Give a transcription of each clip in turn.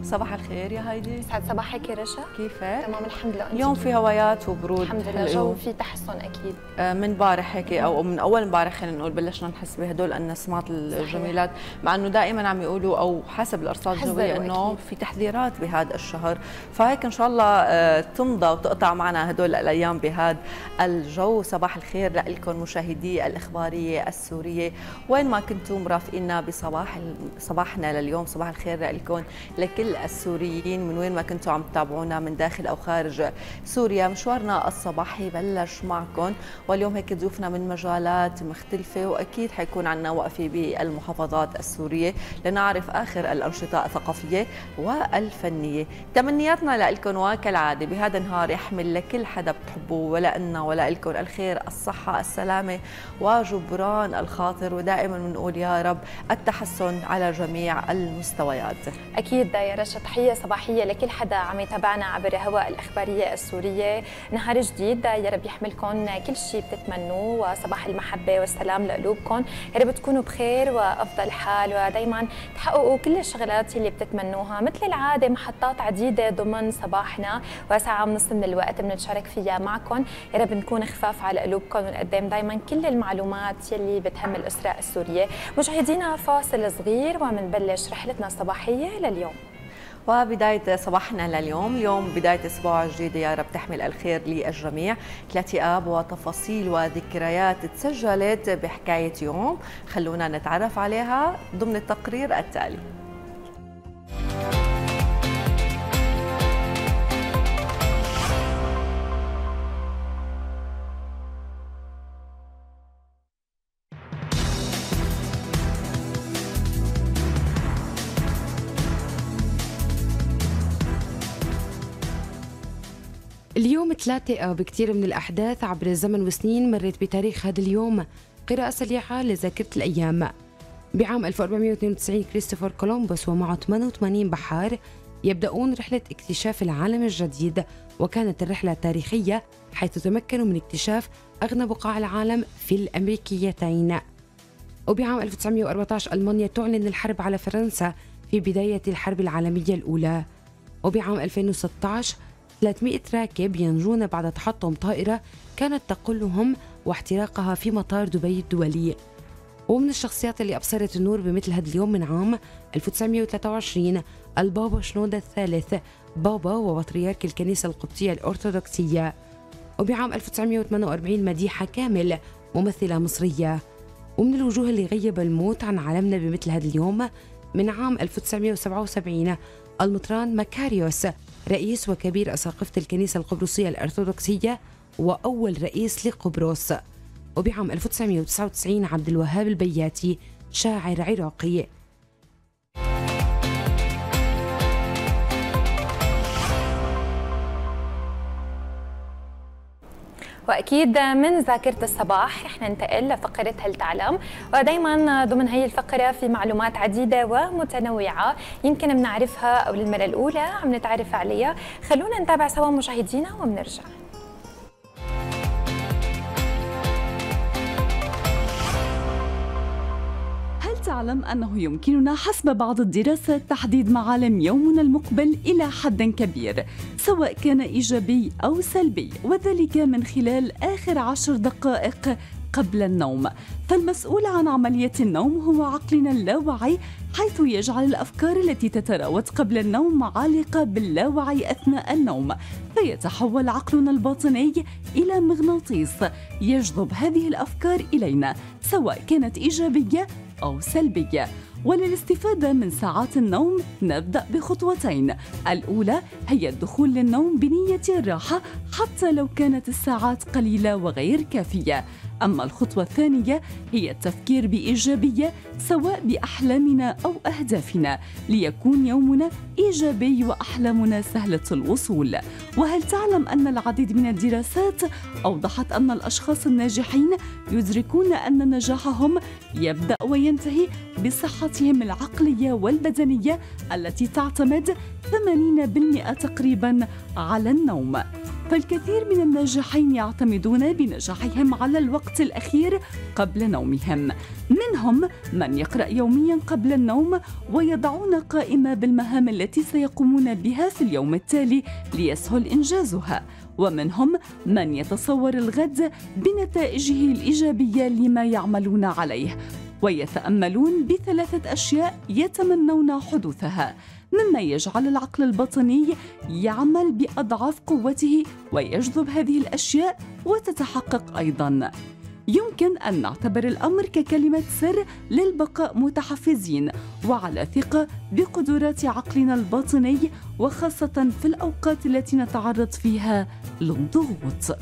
صباح الخير يا هايدي. سعد صباحك يا رشا. كيفك؟ تمام الحمد لله. اليوم في هوايات وبرود الحمد لله، الجو في تحسن اكيد. من امبارح هيك او من اول امبارح خلينا نقول بلشنا نحس بهدول النسمات الجميلات، مع انه دائما عم يقولوا او حسب الارصاد الجويه انه في تحذيرات بهذا الشهر، فهيك ان شاء الله تمضى وتقطع معنا هدول الايام بهذا الجو. صباح الخير لكم مشاهدي الاخباريه السوريه وين ما كنتم مرافقينا صباحنا لليوم. صباح الخير لكم لكل السوريين من وين ما كنتوا عم تتابعونا من داخل او خارج سوريا. مشوارنا الصباحي بلش معكم، واليوم هيك ضيوفنا من مجالات مختلفه، واكيد حيكون عندنا وقفه بالمحافظات السوريه لنعرف اخر الانشطه الثقافيه والفنيه. تمنياتنا لكم وكالعاده بهذا النهار يحمل لكل حدا بتحبوه ولنا ولكم الخير، الصحه، السلامه وجبران الخاطر، ودائما بنقول يا رب التحسن على جميع المستويات. اكيد يا رشا، تحيه صباحيه لكل حدا عم يتابعنا عبر هواء الاخباريه السوريه. نهار جديد يا رب يحملكم كل شيء بتتمنوه، وصباح المحبه والسلام لقلوبكم. يا رب تكونوا بخير وافضل حال، ودائما تحققوا كل الشغلات اللي بتتمنوها. مثل العاده محطات عديده ضمن صباحنا، وساعه ونص من الوقت بنتشارك فيها معكم. يا رب نكون خفاف على قلوبكم ونقدم دائما كل المعلومات يلي بتهم الاسره السوريه. مشاهدينا فاصل صغير ومنبلش رحلتنا الصباحيه لليوم. وبداية صباحنا لليوم، اليوم بداية أسبوع جديد يا رب تحمل الخير للجميع. 3 آب وتفاصيل وذكريات تسجلت بحكاية يوم، خلونا نتعرف عليها ضمن التقرير التالي. اليوم 3 آب كثير من الأحداث عبر الزمن وسنين مرت بتاريخ هذا اليوم. قراءة سريعة لذاكرة الأيام. بعام 1492 كريستوفر كولومبوس ومعه 88 بحار يبدأون رحلة اكتشاف العالم الجديد، وكانت الرحلة تاريخية حيث تمكنوا من اكتشاف أغنى بقاع العالم في الأمريكيتين. وبعام 1914 ألمانيا تعلن الحرب على فرنسا في بداية الحرب العالمية الأولى. وبعام 2016 300 راكب ينجون بعد تحطم طائرة كانت تقلهم واحتراقها في مطار دبي الدولي. ومن الشخصيات اللي أبصرت النور بمثل هذا اليوم من عام 1923 البابا شنودة الثالث، بابا وبطريرك الكنيسة القبطية الأرثوذكسية. وبعام 1948 مديحة كامل، ممثلة مصرية. ومن الوجوه اللي غيب الموت عن عالمنا بمثل هذا اليوم من عام 1977 المطران مكاريوس، رئيس وكبير أساقفة الكنيسة القبرصية الأرثوذكسية وأول رئيس لقبرص. وبعام 1999 عبد الوهاب البياتي، شاعر عراقي. واكيد من ذاكره الصباح رح ننتقل لفقره هل تعلم، ودائما ضمن هي الفقره في معلومات عديده ومتنوعه يمكن بنعرفها او للمره الاولى عم نتعرف عليها. خلونا نتابع سوا مشاهدينا وبنرجع. تعلم أنه يمكننا حسب بعض الدراسات تحديد معالم يومنا المقبل إلى حد كبير، سواء كان إيجابي أو سلبي، وذلك من خلال آخر 10 دقائق قبل النوم. فالمسؤول عن عملية النوم هو عقلنا اللاواعي، حيث يجعل الأفكار التي تتراود قبل النوم عالقة باللاوعي أثناء النوم، فيتحول عقلنا الباطني إلى مغناطيس يجذب هذه الأفكار إلينا، سواء كانت إيجابية أو سلبية. وللاستفادة من ساعات النوم نبدأ بخطوتين. الأولى هي الدخول للنوم بنية الراحة حتى لو كانت الساعات قليلة وغير كافية. أما الخطوة الثانية هي التفكير بإيجابية سواء بأحلامنا أو أهدافنا، ليكون يومنا إيجابي وأحلامنا سهلة الوصول. وهل تعلم أن العديد من الدراسات أوضحت أن الأشخاص الناجحين يدركون أن نجاحهم يبدأ وينتهي بصحتهم العقلية والبدنية التي تعتمد 80% تقريبا على النوم. فالكثير من الناجحين يعتمدون بنجاحهم على الوقت الأخير قبل نومهم. منهم من يقرأ يوميا قبل النوم ويضعون قائمة بالمهام التي سيقومون بها في اليوم التالي ليسهل إنجازها، ومنهم من يتصور الغد بنتائجه الإيجابية لما يعملون عليه، ويتأملون ب3 أشياء يتمنون حدوثها، مما يجعل العقل الباطني يعمل بأضعاف قوته ويجذب هذه الأشياء وتتحقق أيضاً. يمكن أن نعتبر الأمر ككلمة سر للبقاء متحفزين وعلى ثقة بقدرات عقلنا الباطني، وخاصة في الأوقات التي نتعرض فيها للضغوط.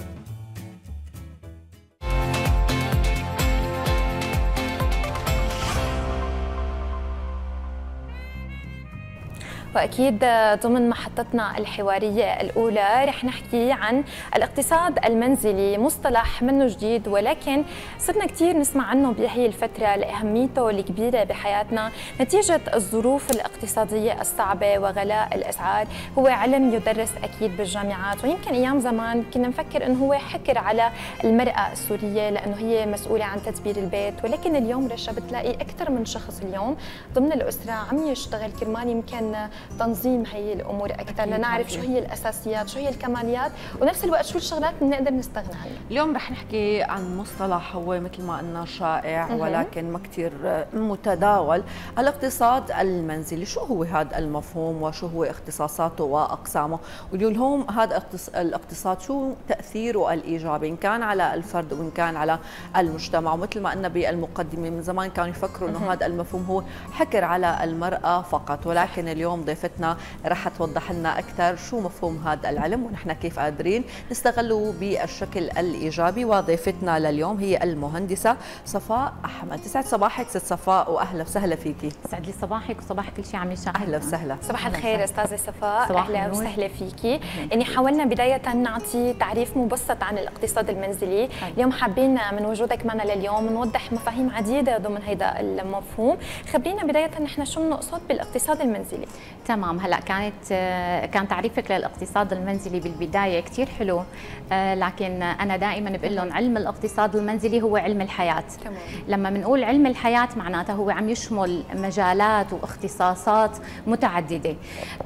وأكيد ضمن محطتنا الحوارية الأولى رح نحكي عن الاقتصاد المنزلي، مصطلح منه جديد ولكن صرنا كتير نسمع عنه بهي الفترة لأهميته الكبيرة بحياتنا نتيجة الظروف الاقتصادية الصعبة وغلاء الأسعار. هو علم يدرس أكيد بالجامعات، ويمكن أيام زمان كنا نفكر أنه هو حكر على المرأة السورية لأنه هي مسؤولة عن تدبير البيت، ولكن اليوم رشا بتلاقي أكثر من شخص اليوم ضمن الأسرة عم يشتغل كرمال يمكن تنظيم هي الامور اكثر، لنعرف شو هي الاساسيات، شو هي الكماليات، ونفس الوقت شو الشغلات اللي بنقدر نستغنى عنها. اليوم رح نحكي عن مصطلح هو مثل ما قلنا شائع ولكن ما كثير متداول، الاقتصاد المنزلي. شو هو هذا المفهوم وشو هو اختصاصاته واقسامه؟ واليوم هذا الاقتصاد شو تاثيره الايجابي ان كان على الفرد وان كان على المجتمع؟ ومثل ما قلنا بالمقدمه من زمان كانوا يفكروا انه هذا المفهوم هو حكر على المراه فقط، ولكن اليوم ضيفتنا رح توضح لنا اكثر شو مفهوم هذا العلم ونحن كيف قادرين نستغله بالشكل الايجابي. وضيفتنا لليوم هي المهندسه صفاء احمد. يسعد صباحك ست صفاء واهلا وسهلا فيكي. يسعد لي صباحك وصباح كل شيء عم يشاهد. اهلا وسهلا. صباح الخير استاذه صفاء، اهلا وسهلا فيكي. يعني حاولنا بدايه نعطي تعريف مبسط عن الاقتصاد المنزلي، اليوم حابين من وجودك معنا لليوم نوضح مفاهيم عديده ضمن هذا المفهوم. خبرينا بدايه نحن شو بنقصد بالاقتصاد المنزلي. تمام. هلا كان تعريفك للاقتصاد المنزلي بالبدايه كثير حلو، لكن انا دائما بقول لهم علم الاقتصاد المنزلي هو علم الحياه. تمام. لما بنقول علم الحياه معناته هو عم يشمل مجالات واختصاصات متعدده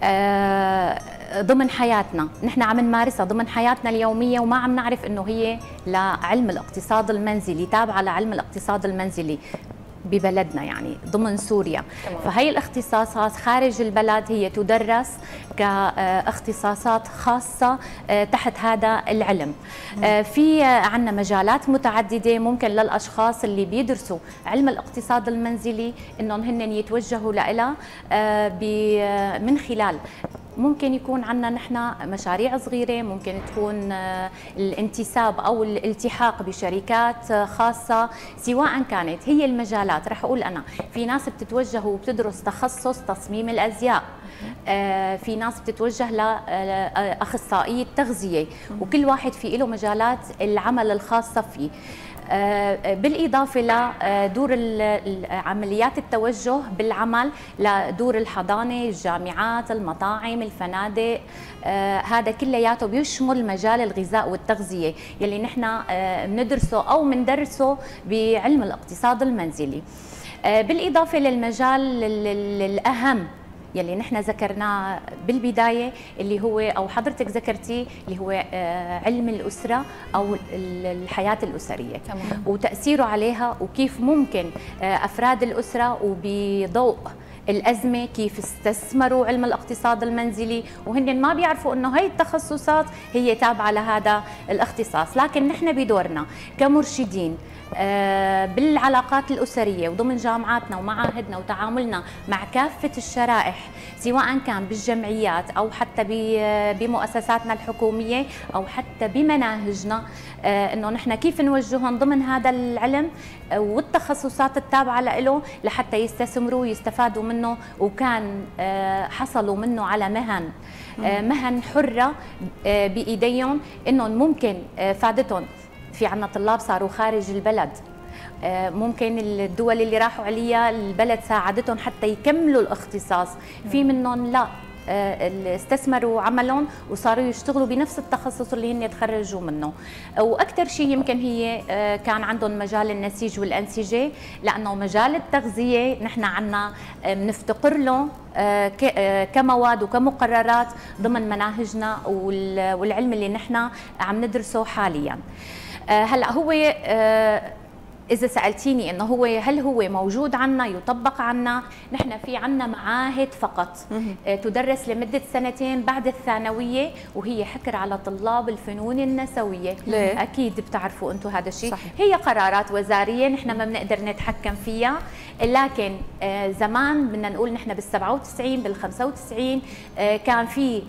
ضمن حياتنا، نحن عم نمارسها ضمن حياتنا اليوميه وما عم نعرف انه هي لعلم الاقتصاد المنزلي، تابعه لعلم الاقتصاد المنزلي ببلدنا يعني ضمن سوريا. فهي الاختصاصات خارج البلد هي تدرس كاختصاصات خاصة تحت هذا العلم. في عنا مجالات متعددة ممكن للأشخاص اللي بيدرسوا علم الاقتصاد المنزلي إنهم هن يتوجهوا لها من خلال ممكن يكون عندنا نحن مشاريع صغيرة، ممكن تكون الانتساب أو الالتحاق بشركات خاصة، سواء كانت هي المجالات. رح أقول أنا في ناس بتتوجه وبتدرس تخصص تصميم الأزياء، في ناس بتتوجه لأخصائية تغذية، وكل واحد في له مجالات العمل الخاصة فيه. بالإضافة لدور عمليات التوجه بالعمل لدور الحضانة، الجامعات، المطاعم، الفنادق، هذا كلياته بيشمل مجال الغذاء والتغذية يلي نحن بندرسه أو بندرسه بعلم الاقتصاد المنزلي. بالإضافة للمجال الأهم يلي نحن ذكرناه بالبداية اللي هو أو حضرتك ذكرتيه اللي هو علم الأسرة أو الحياة الأسرية. تمام. وتأثيره عليها وكيف ممكن أفراد الأسرة وبضوء الأزمة كيف استثمروا علم الاقتصاد المنزلي، وهن ما بيعرفوا أنه هي التخصصات هي تابعة لهذا الاختصاص. لكن نحن بدورنا كمرشدين بالعلاقات الأسرية وضمن جامعاتنا ومعاهدنا وتعاملنا مع كافة الشرائح، سواء كان بالجمعيات أو حتى بمؤسساتنا الحكومية أو حتى بمناهجنا، إنه نحن كيف نوجههم ضمن هذا العلم والتخصصات التابعة له لحتى يستثمروا ويستفادوا منه، وكان حصلوا منه على مهن حرة بإيديهم، إنهم ممكن فادتهم. في عنا طلاب صاروا خارج البلد، ممكن الدول اللي راحوا عليها البلد ساعدتهم حتى يكملوا الاختصاص، في منهم لا استثمروا عملهم وصاروا يشتغلوا بنفس التخصص اللي هن تخرجوا منه. واكثر شيء يمكن هي كان عندهم مجال النسيج والانسجه، لانه مجال التغذيه نحن عنا بنفتقر له كمواد وكمقررات ضمن مناهجنا والعلم اللي نحن عم ندرسه حاليا. هلا هو إذا سألتيني إنه هل هو موجود عنا يطبق عنا، نحن في عنا معاهد فقط تدرس لمدة 2 بعد الثانوية، وهي حكر على طلاب الفنون النسوية. ليه؟ أكيد بتعرفوا أنتم هذا الشيء. هي قرارات وزارية نحن ما بنقدر نتحكم فيها، لكن زمان بدنا نقول نحن بال97 بال95 كان في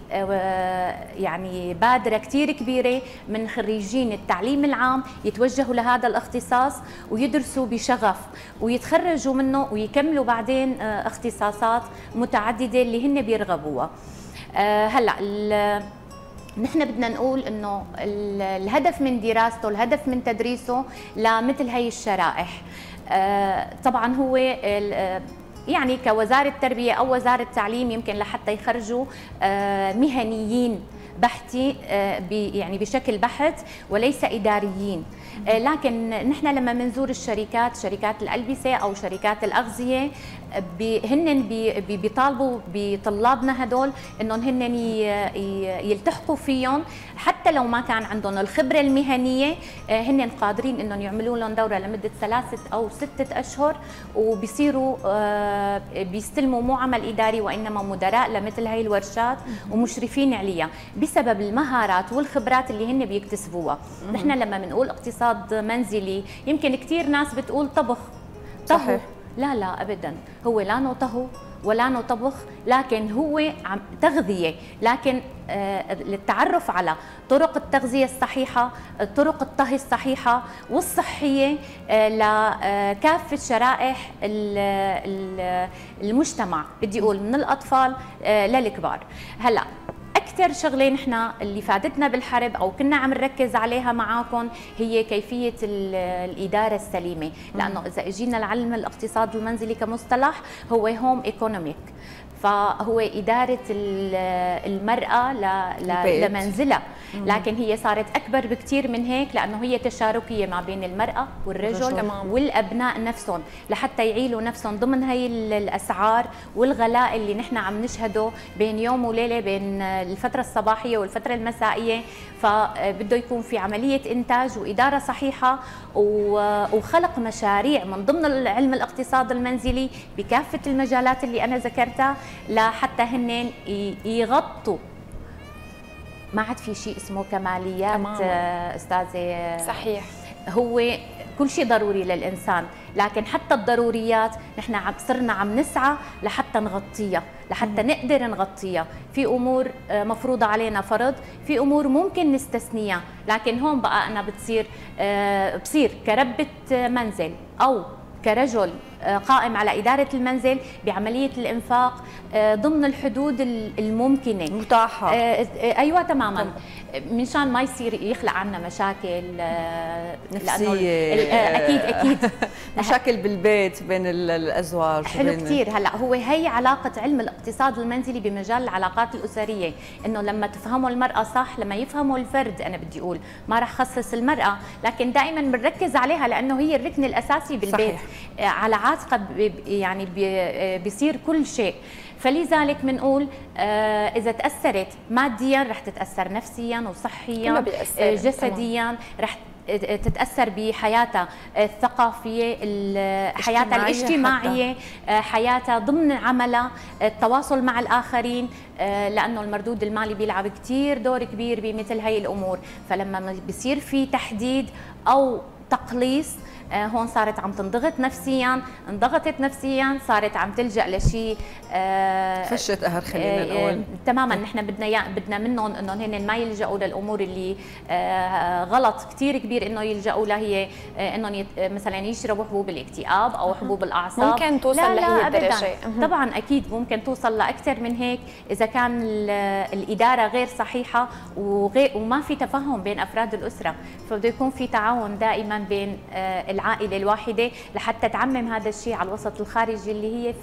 يعني بادرة كتير كبيرة من خريجين التعليم العام يتوجهوا لهذا الاختصاص ويدرسوا بشغف ويتخرجوا منه ويكملوا بعدين اختصاصات متعددة اللي هن بيرغبوها. هلا نحن بدنا نقول انه الهدف من دراسته، الهدف من تدريسه لمثل هي الشرائح. طبعا هو يعني كوزارة التربية او وزارة التعليم يمكن لحتى يخرجوا مهنيين بحتي يعني بشكل بحت وليس إداريين. لكن نحن لما منزور الشركات، شركات الألبسة أو شركات الأغذية، هن بيطالبوا بطلابنا هدول انهم هن يلتحقوا فيهم حتى لو ما كان عندهم الخبرة المهنية. هن قادرين انهم يعملوا لهم دورة لمدة 3 أو 6 أشهر وبيصيروا بيستلموا مو عمل إداري وإنما مدراء لمثل هاي الورشات ومشرفين عليها بسبب المهارات والخبرات اللي هن بيكتسبوها. نحن لما بنقول اقتصاد منزلي يمكن كثير ناس بتقول طبخ. صحيح. لا لا ابدا، هو لا نو طهو ولا نو طبخ، لكن هو تغذيه، لكن للتعرف على طرق التغذيه الصحيحه، طرق الطهي الصحيحه والصحيه لكافه شرائح المجتمع، بدي اقول من الاطفال للكبار. هلا أكثر شغلة نحن اللي فادتنا بالحرب أو كنا عم نركز عليها معاكم هي كيفية الإدارة السليمة، لأنه إذا اجينا لعلم الاقتصاد المنزلي كمصطلح هو هوم ايكونوميك، فهو إدارة المرأة لمنزلها، لكن هي صارت أكبر بكثير من هيك لأنه هي تشاركية ما بين المرأة والرجل والأبناء نفسهم لحتى يعيلوا نفسهم ضمن هي الأسعار والغلاء اللي نحن عم نشهده بين يوم وليلة، بين الفترة الصباحية والفترة المسائية. فبده يكون في عملية إنتاج وإدارة صحيحة وخلق مشاريع من ضمن علم الاقتصاد المنزلي بكافة المجالات اللي أنا ذكرتها لحتى هن يغطوا. ما عاد في شيء اسمه كماليات أستاذة. صحيح، هو كل شيء ضروري للإنسان، لكن حتى الضروريات نحن صرنا عم نسعى لحتى نغطيها، لحتى نقدر نغطيها. في أمور مفروضة علينا فرض، في أمور ممكن نستثنيها، لكن هون بقى أنا بصير كربة منزل أو كرجل قائم على إدارة المنزل بعملية الإنفاق ضمن الحدود الممكنة متاحة. أيوة تماما، منشان ما يصير يخلق عنا مشاكل نفسية. أكيد مشاكل بالبيت بين الأزواج. حلو كثير. هلا هو هي علاقة علم الاقتصاد المنزلي بمجال العلاقات الأسرية، إنه لما تفهموا المرأة صح، لما يفهموا الفرد، أنا بدي أقول ما رح خصص المرأة، لكن دائما بنركز عليها لأنه هي الركن الأساسي بالبيت. صحيح. على عاتقها يعني بيصير كل شيء. فلذلك بنقول إذا تأثرت ماديا رح تتأثر نفسيا وصحيا جسديا، رح تتأثر بحياتها الثقافية، حياتها الاجتماعية، حياتها ضمن عملها، التواصل مع الآخرين، لأنه المردود المالي بيلعب كتير دور كبير بمثل هاي الأمور. فلما بيصير في تحديد أو تقليص، هون صارت عم تنضغط نفسيا، انضغطت نفسيا صارت عم تلجأ لشيء فشة قهر خلينا نقول. تماما. نحن بدنا منهم انه هن ما يلجأوا للامور اللي غلط كثير كبير انه يلجأوا لها، هي انهم مثلا يشربوا حبوب الاكتئاب او حبوب الاعصاب. ممكن توصل لهي الدرجة. طبعا اكيد ممكن توصل لاكثر من هيك اذا كان الاداره غير صحيحه وما في تفاهم بين افراد الاسره. فبده يكون في تعاون دائما بين العائله الواحده لحتى تعمم هذا الشيء على الوسط الخارجي اللي هي فيه.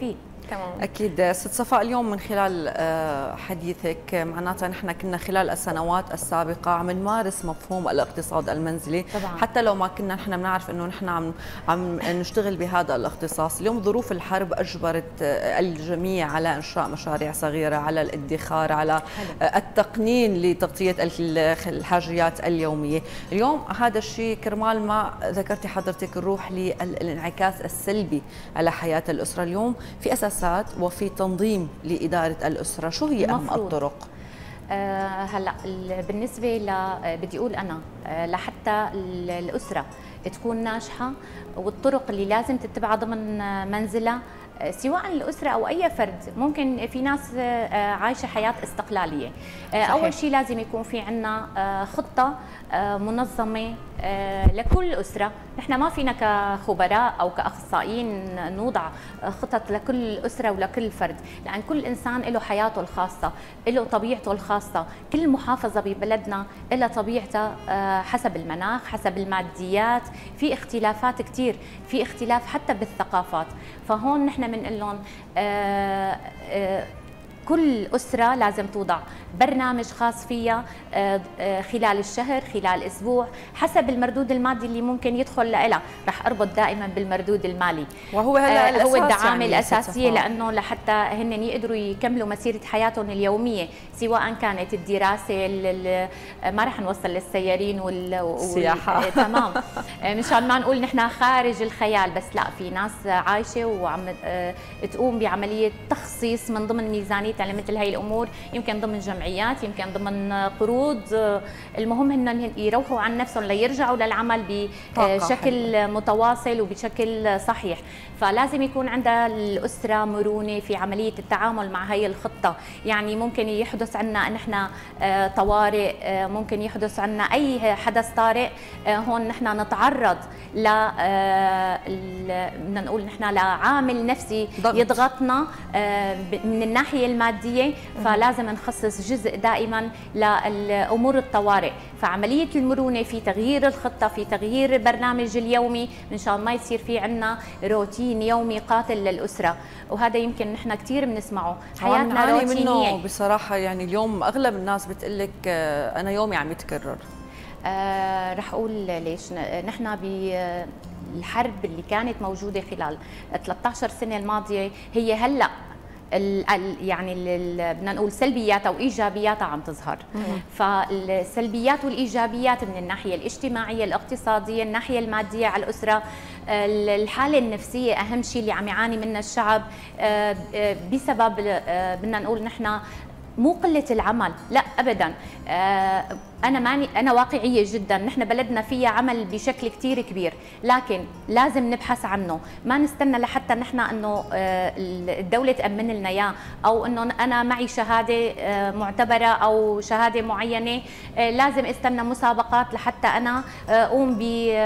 تمام. اكيد ست صفاء، اليوم من خلال حديثك معناتها نحن كنا خلال السنوات السابقه عم نمارس مفهوم الاقتصاد المنزلي طبعا. حتى لو ما كنا نحن بنعرف انه نحن عم نشتغل بهذا الاختصاص. اليوم ظروف الحرب اجبرت الجميع على انشاء مشاريع صغيره، على الادخار، على التقنين لتغطيه الحاجيات اليوميه. اليوم هذا الشيء كرمال ما ذكرتي حضرتك نروح للانعكاس السلبي على حياه الاسره. اليوم في اساسات وفي تنظيم لاداره الاسره، شو هي اهم الطرق؟ هلا بالنسبه بدي اقول انا لحتى الاسره تكون ناجحه، والطرق اللي لازم تتبعها ضمن منزلها سواء الأسرة أو أي فرد. ممكن في ناس عايشة حياة استقلالية. صحيح. أول شيء لازم يكون في عنا خطة منظمة لكل أسرة. نحن ما فينا كخبراء أو كأخصائيين نوضع خطط لكل أسرة ولكل فرد، لأن كل إنسان له حياته الخاصة، له طبيعته الخاصة. كل محافظة ببلدنا لها طبيعتها حسب المناخ، حسب الماديات، في اختلافات كتير، في اختلاف حتى بالثقافات. فهون نحن بنقول لهم كل أسرة لازم توضع برنامج خاص فيها خلال الشهر، خلال الأسبوع، حسب المردود المادي اللي ممكن يدخل لها. رح أربط دائما بالمردود المالي، وهو هلا هو الدعامة الأساسية، لأنه لحتى هن يقدروا يكملوا مسيرة حياتهم اليومية، سواء كانت الدراسة، ما رح نوصل للسيارين والسياحة. تمام، مشان ما نقول نحن خارج الخيال، بس لا، في ناس عايشة وعم تقوم بعملية تخصيص من ضمن ميزانية مثل هاي الامور، يمكن ضمن جمعيات، يمكن ضمن قروض. المهم انهم يروحوا عن نفسهم ليرجعوا للعمل بشكل متواصل وبشكل صحيح. فلازم يكون عندها الاسره مرونه في عمليه التعامل مع هي الخطه. يعني ممكن يحدث عنا نحن طوارئ، ممكن يحدث عنا اي حدث طارئ، هون نحن نتعرض ل بدنا نقول نحن لعامل نفسي يضغطنا من الناحيه الماديه. فلازم نخصص جزء دائما للامور الطوارئ. فعمليه المرونه في تغيير الخطه، في تغيير البرنامج اليومي، من شان ما يصير في عندنا روتين يومي قاتل للاسره. وهذا يمكن نحن كثير بنسمعه، حياتنا روتينيه بصراحه. يعني اليوم اغلب الناس بتقول لك انا يومي عم يتكرر. رح اقول ليش. نحن بالحرب اللي كانت موجوده خلال 13 سنه الماضيه، هي هلا يعني بدنا نقول سلبياتها وايجابياتها عم تظهر. فالسلبيات والايجابيات من الناحيه الاجتماعيه، الاقتصاديه، الناحيه الماديه على الاسره، الحاله النفسيه اهم شيء اللي عم يعاني منها الشعب بسبب بدنا نقول نحن مو قله العمل، لا ابدا. انا واقعيه جدا. نحن بلدنا فيها عمل بشكل كثير كبير، لكن لازم نبحث عنه. ما نستنى لحتى نحن انه الدوله تامن لنا اياه، او انه انا معي شهاده معتبره او شهاده معينه لازم استنى مسابقات لحتى انا اقوم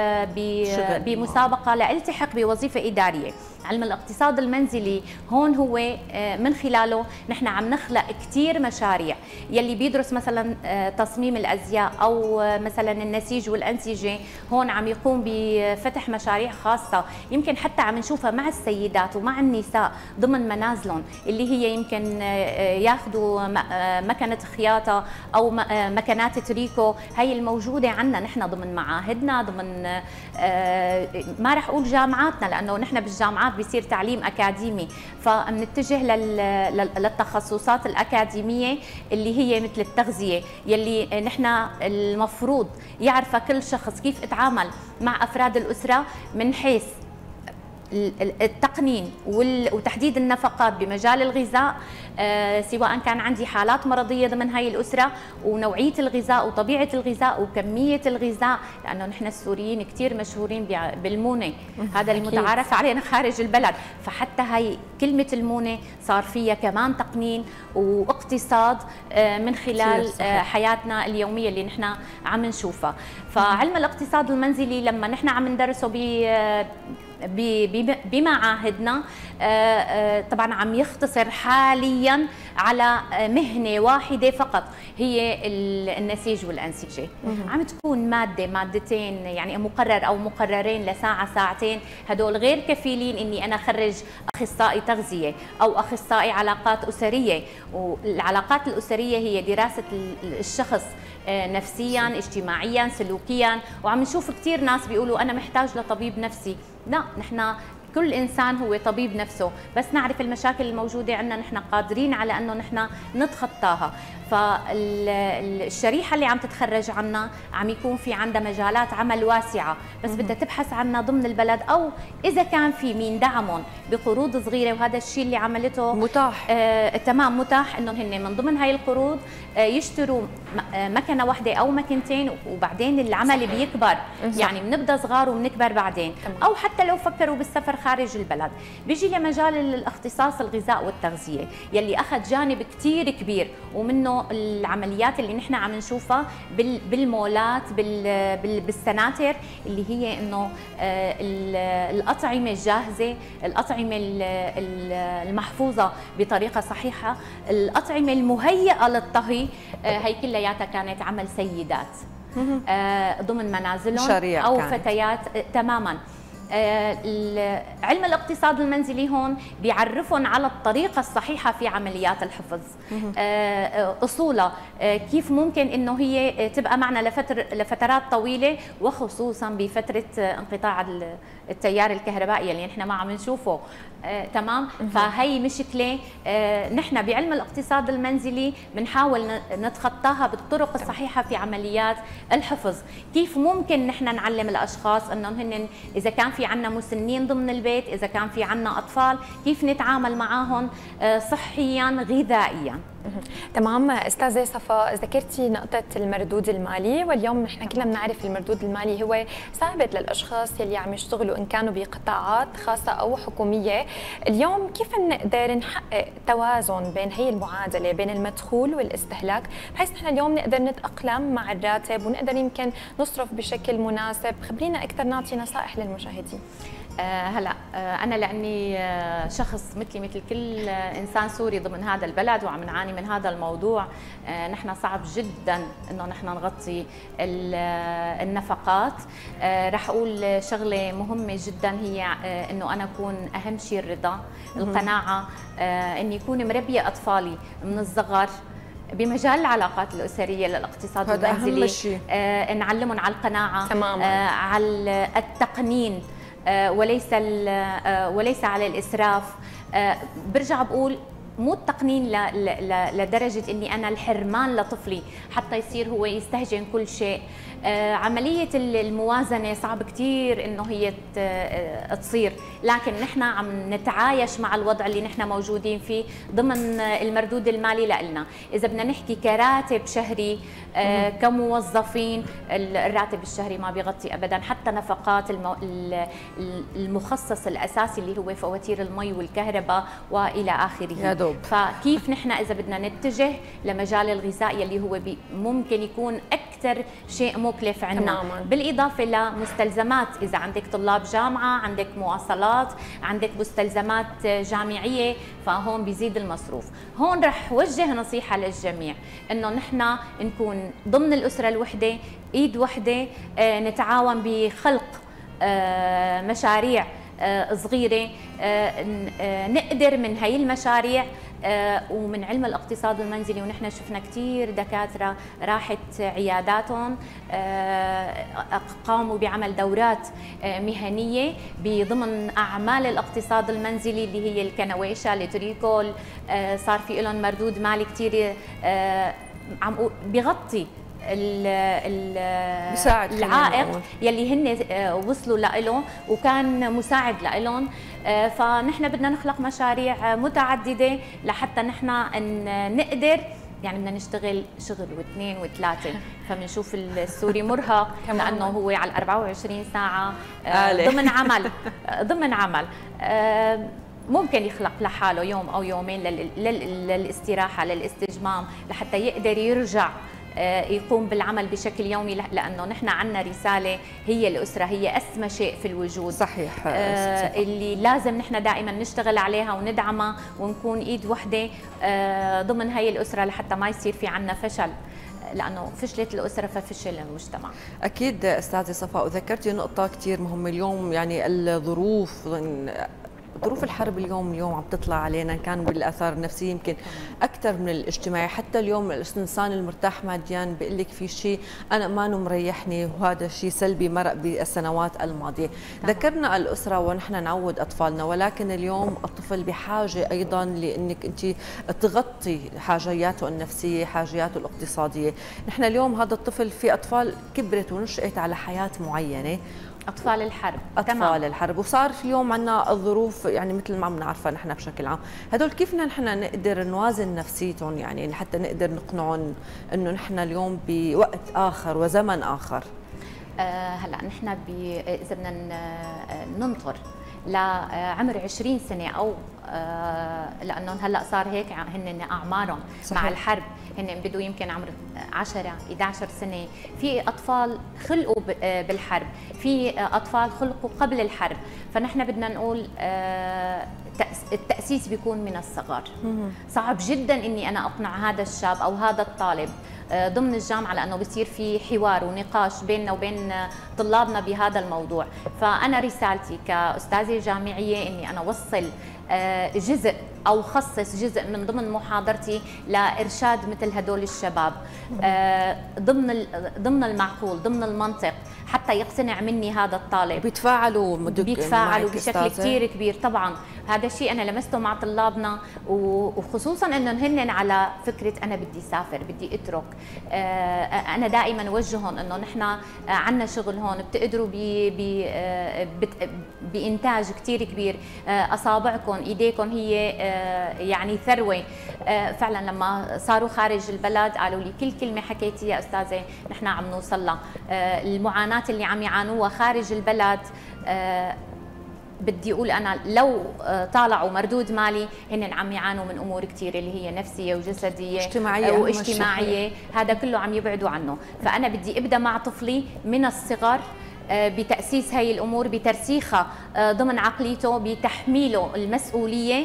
بمسابقه لالتحق بوظيفه اداريه. علم الاقتصاد المنزلي هون هو من خلاله نحن عم نخلق كثير مشاريع. يلي بيدرس مثلا تصميم الازياء او مثلا النسيج والانسجه، هون عم يقوم بفتح مشاريع خاصه، يمكن حتى عم نشوفها مع السيدات ومع النساء ضمن منازلهم، اللي هي يمكن ياخذوا مكنه خياطه او مكنات تريكو. هي الموجوده عندنا نحن ضمن معاهدنا، ضمن ما رح اقول جامعاتنا، لانه نحن بالجامعات بيصير تعليم اكاديمي، فبنتجه للتخصصات الاكاديميه اللي هي مثل التغذيه، يلي نحن المفروض يعرف كل شخص كيف اتعامل مع افراد الاسره من حيث التقنين وتحديد النفقات بمجال الغذاء، سواء كان عندي حالات مرضيه ضمن هاي الاسره، ونوعيه الغذاء وطبيعه الغذاء وكميه الغذاء، لانه نحن السوريين كثير مشهورين بالمونه، هذا المتعارف علينا خارج البلد. فحتى هاي كلمه المونه صار فيها كمان تقنين واقتصاد من خلال حياتنا اليوميه اللي نحن عم نشوفها. فعلم الاقتصاد المنزلي لما نحن عم ندرسه بمعاهدنا طبعا عم يختصر حاليا على مهنة واحدة فقط، هي النسيج والأنسجة. عم تكون مادتين يعني مقرر أو مقررين لساعة ساعتين، هدول غير كفيلين إني أنا أخرج أخصائي تغذية أو أخصائي علاقات أسرية. والعلاقات الأسرية هي دراسة الشخص نفسيا، اجتماعيا، سلوكيا. وعم نشوف كثير ناس بيقولوا أنا محتاج لطبيب نفسي. لا، نحن كل إنسان هو طبيب نفسه، بس نعرف المشاكل الموجودة عندنا نحن قادرين على أنه نحن نتخطاها. فالشريحة اللي عم تتخرج عنا عم يكون في عندها مجالات عمل واسعة، بس بدها تبحث عنا ضمن البلد، أو إذا كان في مين دعمهم بقروض صغيرة. وهذا الشيء اللي عملته متاح. تمام، متاح انهم هن من ضمن هاي القروض يشتروا مكنه واحده او مكنتين، وبعدين العمل صحيح. بيكبر. يعني بنبدا صغار وبنكبر بعدين. او حتى لو فكروا بالسفر خارج البلد، بيجي لمجال الاختصاص الغذاء والتغذيه يلي اخذ جانب كثير كبير، ومنه العمليات اللي نحن عم نشوفها بالمولات بالسناتر، اللي هي انه الاطعمه الجاهزه، الاطعمه المحفوظه بطريقه صحيحه، الاطعمه المهيئه للطهي، هي كلياتها كانت عمل سيدات ضمن منازلهم او كانت. فتيات تماما. علم الاقتصاد المنزلي هون بيعرفهم على الطريقة الصحيحة في عمليات الحفظ، أصولها، كيف ممكن إنه هي تبقى معنا لفترات طويلة، وخصوصا بفترة انقطاع التيار الكهربائي اللي نحن ما عم نشوفه. تمام. فهي مشكلة نحن بعلم الاقتصاد المنزلي بنحاول نتخطاها بالطرق الصحيحة في عمليات الحفظ. كيف ممكن نحن نعلم الأشخاص أنهم هن إذا كان في عنا مسنين ضمن البيت، إذا كان في عنا أطفال، كيف نتعامل معهم صحيا غذائيا. تمام. استاذه صفاء، ذكرتي نقطه المردود المالي، واليوم نحن كلنا بنعرف المردود المالي هو ثابت للاشخاص يلي عم يشتغلوا ان كانوا بقطاعات خاصه او حكوميه. اليوم كيف بنقدر نحقق توازن بين هي المعادله بين المدخول والاستهلاك، بحيث نحن اليوم نقدر نتاقلم مع الراتب ونقدر يمكن نصرف بشكل مناسب؟ خبرينا اكثر، نعطي نصائح للمشاهدين. هلا انا لاني شخص مثل كل انسان سوري ضمن هذا البلد وعم نعاني من هذا الموضوع، نحن صعب جدا انه نحن نغطي النفقات. رح اقول شغله مهمه جدا، هي انه انا اكون اهم شيء الرضا، القناعه، اني اكون مربيه اطفالي من الصغر بمجال العلاقات الأسرية للاقتصاد المنزلي، نعلمهم على القناعة، على التقنين، وليس على الإسراف. برجع بقول مو التقنين لدرجة إني أنا الحرمان لطفلي حتى يصير هو يستهجن كل شيء. عملية الموازنة صعب كتير إنه هي تصير، لكن نحن عم نتعايش مع الوضع اللي نحن موجودين فيه ضمن المردود المالي لنا. إذا بدنا نحكي كراتب شهري، كموظفين، الراتب الشهري ما بيغطي أبدا حتى نفقات المخصص الأساسي اللي هو فواتير المي والكهرباء وإلى آخره. فكيف نحن إذا بدنا نتجه لمجال الغذاء اللي هو ممكن يكون أكثر شيء مكلف عندنا، بالإضافة لمستلزمات. إذا عندك طلاب جامعة، عندك مواصلات، عندك مستلزمات جامعية، فهون بيزيد المصروف. هون رح وجه نصيحة للجميع إنه نحن نكون ضمن الأسرة الوحدة، إيد وحدة، نتعاون بخلق مشاريع صغيرة، نقدر من هاي المشاريع ومن علم الاقتصاد المنزلي. ونحن شفنا كثير دكاترة راحت عياداتهم، قاموا بعمل دورات مهنية بضمن أعمال الاقتصاد المنزلي اللي هي الكنويشة، التريكول، صار في لهم مردود مالي كثير عم بيغطي العائق يلي هن وصلوا له وكان مساعد لهم. فنحن بدنا نخلق مشاريع متعددة لحتى نحن نقدر، يعني بدنا نشتغل شغل واثنين وثلاثة. فبنشوف السوري مرهق لأنه هو على 24 ساعة ضمن عمل ممكن يخلق لحاله يوم أو يومين للاستراحة، للاستجمام، لحتى يقدر يرجع يقوم بالعمل بشكل يومي، لأنه نحن عندنا رسالة، هي الأسرة هي أسمى شيء في الوجود. صحيح. اللي لازم نحن دائما نشتغل عليها وندعمها ونكون إيد وحدة ضمن هي الأسرة لحتى ما يصير في عنا فشل، لأنه فشلت الأسرة ففشل المجتمع. أكيد أستاذة صفاء، وذكرتي نقطة كثير مهمة اليوم، يعني ظروف الحرب اليوم عم تطلع علينا، كان بالاثار النفسيه يمكن اكثر من الاجتماعي. حتى اليوم الانسان المرتاح ماديا بيقول لك في شيء انا ما مريحني، وهذا شيء سلبي مرق بالسنوات الماضيه. ذكرنا الاسره ونحن نعود اطفالنا، ولكن اليوم الطفل بحاجه ايضا لانك انت تغطي حاجياته النفسيه، حاجياته الاقتصاديه. نحن اليوم هذا الطفل، في اطفال كبرت ونشأت على حياه معينه، أطفال الحرب. أطفال الحرب، وصار في اليوم عندنا الظروف يعني مثل ما بنعرفها نحن بشكل عام. هدول كيف نحن نقدر نوازن نفسيتهم، يعني حتى نقدر نقنعهم إنه نحن اليوم بوقت آخر وزمن آخر؟ هلا نحن إذا بدنا ننطر لعمر 20 سنة أو لأنه هلا صار هيك هن أعمارهم مع الحرب، هن بدوا يمكن عمر 10 11 سنة. في أطفال خلقوا بالحرب، في أطفال خلقوا قبل الحرب، فنحن بدنا نقول التأسيس بيكون من الصغر. صعب جدا إني أنا أقنع هذا الشاب أو هذا الطالب ضمن الجامعة، لأنه بصير في حوار ونقاش بيننا وبين طلابنا بهذا الموضوع. فأنا رسالتي كأستاذة جامعية إني أنا أوصل جزء أو خصص جزء من ضمن محاضرتي لإرشاد مثل هدول الشباب ضمن المعقول، ضمن المنطق، حتى يقتنع مني هذا الطالب. بيتفاعلوا بشكل كثير كبير. طبعا هذا الشيء أنا لمسته مع طلابنا، وخصوصا أنهم هن على فكرة أنا بدي سافر، بدي أترك. أنا دائما أوجههم أنه نحن عنا شغل هون، بتقدروا بإنتاج كثير كبير. أصابعكم إيديكم هي يعني ثروة. فعلا لما صاروا خارج البلد قالوا لي كل كلمة حكيتي يا أستاذة نحن عم نوصل لها. المعاناة اللي عم يعانوها خارج البلد، بدي أقول أنا لو طالعوا مردود مالي هن عم يعانوا من أمور كثيرة اللي هي نفسية وجسدية واجتماعية، هذا كله عم يبعدوا عنه. فأنا بدي أبدأ مع طفلي من الصغر بتأسيس هاي الأمور، بترسيخها ضمن عقليته، بتحميله المسؤولية.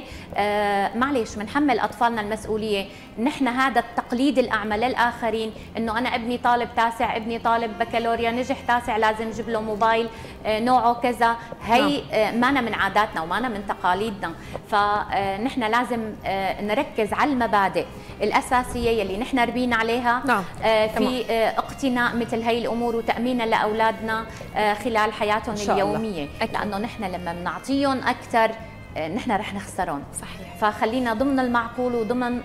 معلش بنحمل أطفالنا المسؤولية. نحن هذا التقليد الأعمى للآخرين، إنه أنا ابني طالب تاسع، ابني طالب بكالوريا، نجح تاسع لازم نجيب له موبايل نوعه كذا. هي مانا من عاداتنا ومانا من تقاليدنا. فنحن لازم نركز على المبادئ الأساسية اللي نحن ربينا عليها في اقتناء مثل هاي الأمور وتأمينها لأولادنا خلال حياتهم اليومية. لأنه نحن لما بنعطيهم أكثر نحن رح نخسرهم. صحيح. فخلينا ضمن المعقول وضمن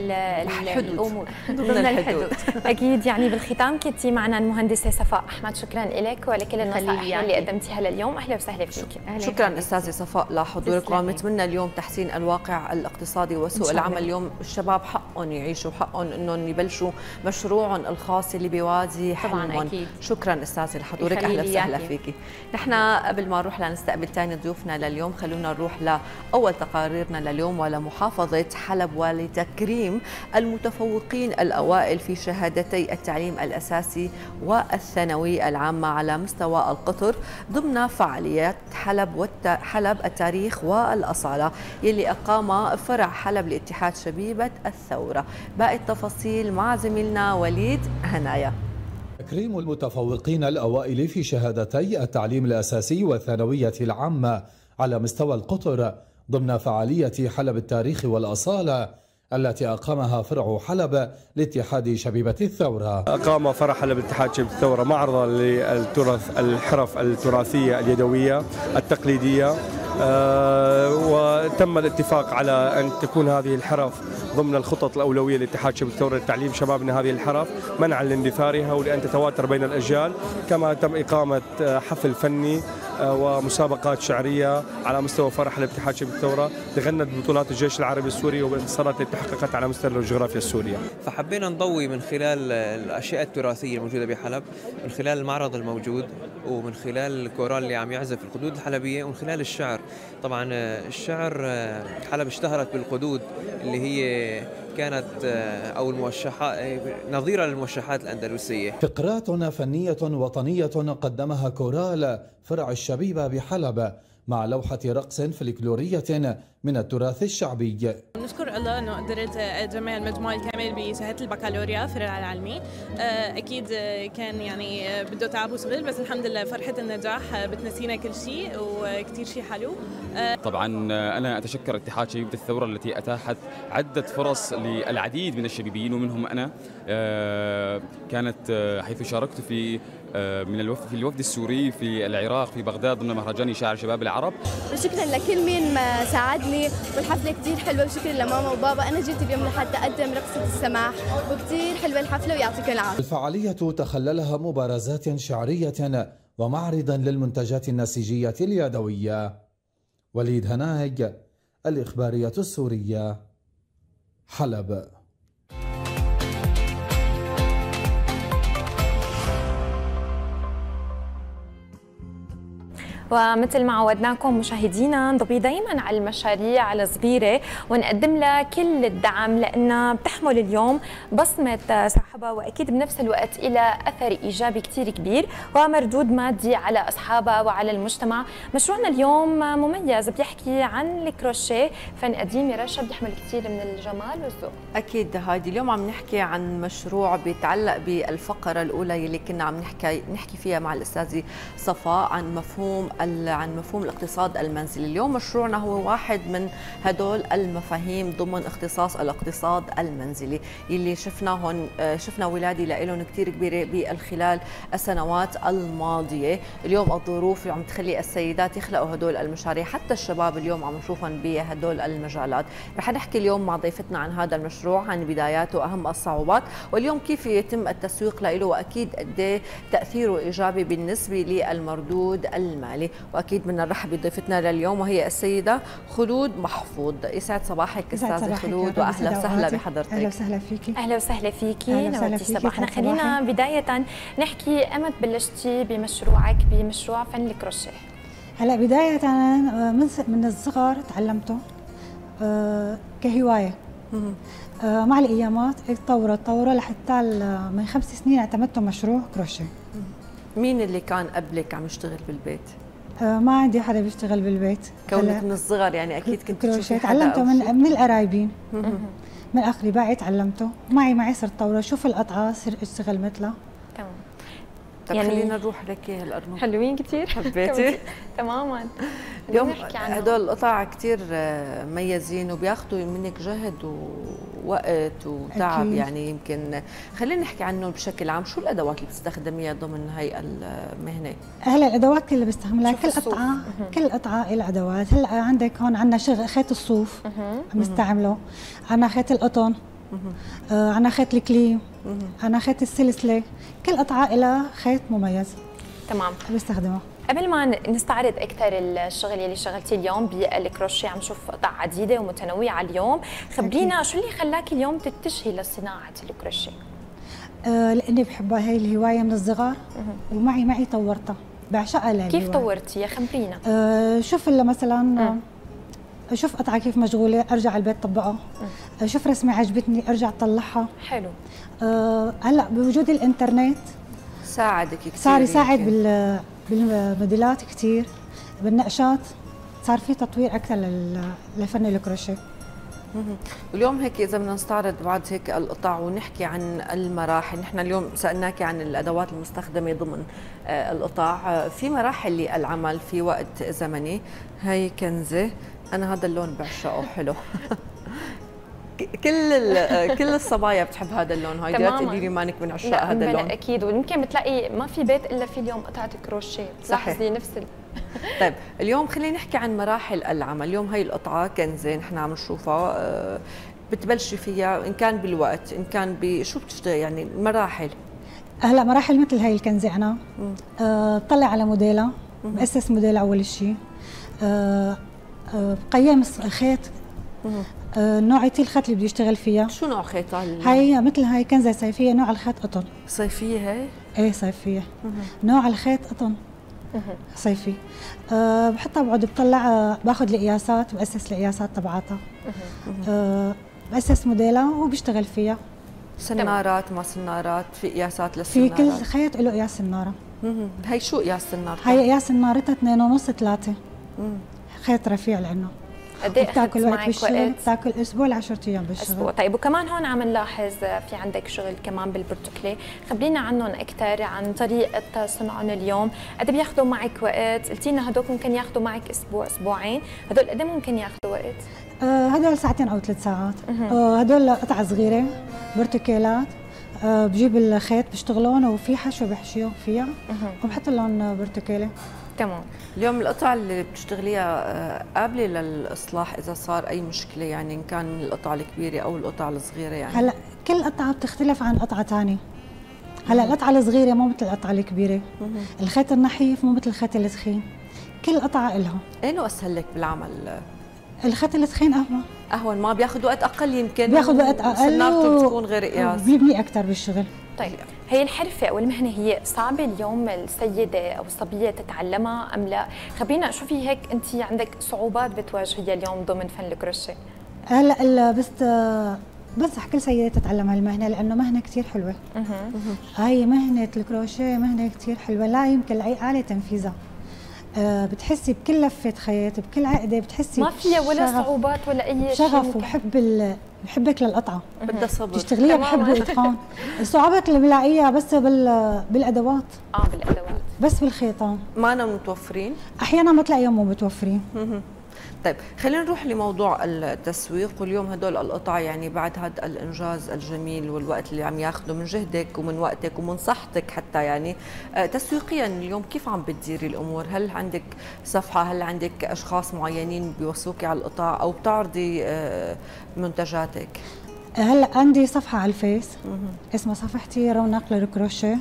الامور، ضمن الحدود. اكيد. يعني بالختام كنتي معنا المهندسه صفاء احمد، شكرا لك ولكل النصائح اللي قدمتيها لليوم. اهلا وسهلا فيك. شكرا استاذه صفاء لحضورك، ونتمنى اليوم تحسين الواقع الاقتصادي وسوق العمل. اليوم الشباب حقهم يعيشوا، حقهم انهم يبلشوا مشروعهم الخاص اللي بيوازي حلمهم. شكرا استاذه لحضورك، اهلا وسهلا فيكي. نحن قبل ما نروح لنستقبل ثاني ضيوفنا لليوم، خلونا نروح أول تقاريرنا لليوم ولمحافظة حلب ولتكريم المتفوقين الأوائل في شهادتي التعليم الأساسي والثانوي العامة على مستوى القطر ضمن فعاليات حلب التاريخ والأصالة يلي أقام فرع حلب لاتحاد شبيبة الثورة. باقي التفاصيل مع زميلنا وليد هنايا. تكريم المتفوقين الأوائل في شهادتي التعليم الأساسي والثانوية العامة على مستوى القطر ضمن فعالية حلب التاريخ والأصالة التي أقامها فرع حلب لاتحاد شبيبة الثورة. أقام فرع حلب لاتحاد شبيبة الثورة معرضا للتراث، الحرف التراثية اليدوية التقليدية، وتم الاتفاق على أن تكون هذه الحرف ضمن الخطط الأولوية لاتحاد شبيبة الثورة لتعليم شبابنا هذه الحرف منعا لاندثارها ولأن تتواتر بين الأجيال. كما تم إقامة حفل فني ومسابقات شعرية على مستوى فرع حلب اتحاد شبيبة الثورة تغنت ببطولات الجيش العربي السوري وبانتصارات اللي تحققت على مستوى الجغرافيا السورية. فحبينا نضوي من خلال الأشياء التراثية الموجودة بحلب، من خلال المعرض الموجود، ومن خلال الكورال اللي عم يعزف القدود الحلبية، ومن خلال الشعر. طبعا الشعر حلب اشتهرت بالقدود اللي هي كانت أو الموشحات نظيرة للموشحات الأندلسية. فقرات فنية وطنية قدمها كورال فرع الشبيبة بحلب مع لوحة رقص فلكلورية من التراث الشعبي. نشكر الله أنه قدرت أجمع المجموع الكامل بشهادة البكالوريا فرع العلمي. أكيد كان يعني بده تعب وشغل، بس الحمد لله فرحة النجاح بتنسينا كل شيء وكتير شيء حلو. طبعا أنا أتشكر اتحاد شبيبة الثورة التي أتاحت عدة فرص للعديد من الشبيبيين ومنهم أنا. كانت حيث شاركت في في الوفد السوري في العراق في بغداد ضمن مهرجان شاعر شباب العرب. شكرا لكل مين ما ساعدني، والحفله كثير حلوه، وشكرا لماما وبابا. انا جيت اليوم لحتى اقدم رقصه السماح، وكثير حلوه الحفله ويعطيكم العافيه. الفعاليه تخللها مبارزات شعريه ومعرضا للمنتجات النسيجيه اليدويه. وليد هناج، الإخبارية السورية، حلب. ومثل ما عودناكم مشاهدينا نضوي دائما على المشاريع الصغيره ونقدم لها كل الدعم لانها بتحمل اليوم بصمه صاحبها، واكيد بنفس الوقت لها اثر ايجابي كثير كبير ومردود مادي على اصحابها وعلى المجتمع. مشروعنا اليوم مميز، بيحكي عن الكروشيه، فن قديم يا رشا بيحمل كثير من الجمال والذوق. اكيد هادي، اليوم عم نحكي عن مشروع بيتعلق بالفقره الاولى اللي كنا عم نحكي فيها مع الاستاذه صفاء عن مفهوم الاقتصاد المنزلي. اليوم مشروعنا هو واحد من هدول المفاهيم ضمن اختصاص الاقتصاد المنزلي اللي شفنا ولادي لهم كثير كبيره خلال السنوات الماضيه. اليوم الظروف عم تخلي السيدات يخلقوا هدول المشاريع، حتى الشباب اليوم عم نشوفهم بهدول المجالات. رح نحكي اليوم مع ضيفتنا عن هذا المشروع، عن بداياته واهم الصعوبات، واليوم كيف يتم التسويق له، واكيد قد ايه تاثيره ايجابي بالنسبه للمردود المالي. واكيد بدنا نرحب بضيفتنا لليوم وهي السيده خلود محفوظ. يسعد صباحك استاذه خلود، واهلا وسهلا بحضرتك. اهلا وسهلا فيكي. اهلا وسهلا فيكي، نورتي صباحنا. خلينا بدايه نحكي امتى بلشتي بمشروعك بمشروع فن الكروشيه؟ هلا بدايه من الصغر تعلمته كهوايه. مع الايامات تطورت لحتى من 5 سنين اعتمدته مشروع كروشيه. مين اللي كان قبلك عم يشتغل بالبيت؟ ما عندي حدا بيشتغل بالبيت. كونك من الصغر يعني اكيد كنت تشوفي حدا. تعلمته من القرايبين، من اقربائي تعلمته. معي صرت طوره، شوف القطعه صير اشتغل مثلها. تمام. طيب يعني خلينا نروح لك هالقرنوط. حلوين كثير. حبيتي؟ تماما. اليوم هدول القطع كثير مميزين وبياخذوا منك جهد ووقت وتعب. أكيد. يعني يمكن خلينا نحكي عنه بشكل عام، شو الادوات اللي بتستخدميها ضمن هي المهنه؟ هلا الادوات اللي بستعملها كل قطعه لها ادوات. هلا عندك هون عندنا خيط الصوف عم نستعمله، عندنا خيط القطن، عندنا خيط الكليم، عندنا خيط السلسله. كل قطعه لها خيط مميز. تمام. بستخدمه. قبل ما نستعرض اكثر الشغل اللي اشتغلتي اليوم بالكروشيه، عم نشوف قطع عديده ومتنوعه اليوم، خبرينا شو اللي خلاكي اليوم تتجهي لصناعه الكروشيه؟ لاني بحبها هي الهوايه من الصغر، ومعي طورتها، بعشقها للهوايه. كيف طورتيها؟ خبرينا. شوف مثلا اشوف قطعه كيف مشغوله ارجع على البيت طبقها، اشوف رسمه عجبتني ارجع اطلعها. حلو. هلا بوجود الانترنت ساعدك كثير، صار يساعد بالموديلات كثير، بالنقشات صار في تطوير اكثر لفن الكروشيه. واليوم هيك اذا بدنا نستعرض بعض هيك القطع ونحكي عن المراحل، نحن اليوم سالناكي عن الادوات المستخدمه ضمن القطع، في مراحل للعمل، في وقت زمني. هي كنزه، انا هذا اللون بعشقه، حلو. كل الصبايا بتحب هذا اللون. هاي دلوقتي تقولي لي مانك من عشاق هذا اللون. اكيد، ويمكن بتلاقي ما في بيت الا في اليوم قطعه كروشيه، بتلاحظي نفس طيب اليوم خلينا نحكي عن مراحل العمل. اليوم هي القطعه كنزه نحن عم نشوفها، بتبلشي فيها ان كان بالوقت ان كان بشو بتشتغلي، يعني المراحل. هلا مراحل مثل هي الكنزه انا بطلع على موديلها، بأسس موديل اول شيء، بقيم الخيط، نوعية الخيط اللي بده يشتغل فيها. شو نوع خيطها؟ هي مثل هاي كنزة صيفية، نوع الخيط قطن. صيفية هي؟ ايه صيفية. نوع الخيط قطن صيفي. بحطها بقعد بطلع، باخذ القياسات، بأسس القياسات تبعاتها. بأسس موديلها وبشتغل فيها. سنارات ما سنارات، في قياسات للسنارات؟ في كل خيط له قياس سناره. هي شو قياس النار؟ هي قياس نارتها 2.5 3. خيط رفيع لانه قد ايه بتاكل اخذت وقت معك بالشغل، وقت؟ بتاكل اسبوع ل 10 ايام بالشغل. اسبوع. طيب وكمان هون عم نلاحظ في عندك شغل كمان بالبورتوكلي، خبرينا عنهم اكثر، عن طريقه صنعهم اليوم، قد بياخذوا معك وقت؟ قلتي لنا هدول ممكن ياخذوا معك اسبوع اسبوعين، هدول قد ايه ممكن ياخذوا وقت؟ هدول ساعتين او 3 ساعات. هدول قطع صغيره بورتوكيلات، بجيب الخيط بشتغلون وفي حشو بحشيه فيها وبحط لهم بورتوكيله. تمام. اليوم القطع اللي بتشتغليها قابله للاصلاح اذا صار اي مشكله، يعني ان كان من القطع الكبيره او القطع الصغيره؟ يعني هلا كل قطعه بتختلف عن قطعه ثانيه. هلا القطعه الصغيره مو مثل القطعه الكبيره، الخيط النحيف مو مثل الخيط الثخين، كل قطعه إلها. اينو اسهل لك بالعمل؟ الخيط الثخين اهون، ما بياخذ وقت اقل؟ يمكن بياخذ وقت اقل سنارته بتكون غير قياس، بيبني اكثر بالشغل. طيب هي الحرفة أو المهنة هي صعبة اليوم السيدة أو الصبية تتعلمها أم لا؟ خبرينا شو في هيك أنت عندك صعوبات بتواجهيها اليوم ضمن فن الكروشيه؟ هلا بنصح كل سيدة تتعلم هالمهنة لأنه مهنة كثير حلوة. هاي مهنة الكروشيه مهنة كثير حلوة، لا يمكن لأي آلة تنفيذها. بتحسي بكل لفة خيط، بكل عقدة بتحسي ما فيها ولا صعوبات ولا أي شيء. شغف بحبك للقطعة، بدها صبر تشتغليها بحب وإتقان. الصعوبات اللي بلاقيها بس بالأدوات. بالأدوات بس بالخيطان ما أنا متوفرين، أحيانا ما تلاقيهم مو متوفرين. طيب خلينا نروح لموضوع التسويق. واليوم هدول القطع يعني بعد هذا الانجاز الجميل والوقت اللي عم ياخذه من جهدك ومن وقتك ومن صحتك حتى، يعني تسويقيا اليوم كيف عم بتديري الامور؟ هل عندك صفحه؟ هل عندك اشخاص معينين بيوصوكي على القطع او بتعرضي منتجاتك؟ هلا عندي صفحه على الفيس اسمها صفحتي رونق للكروشيه،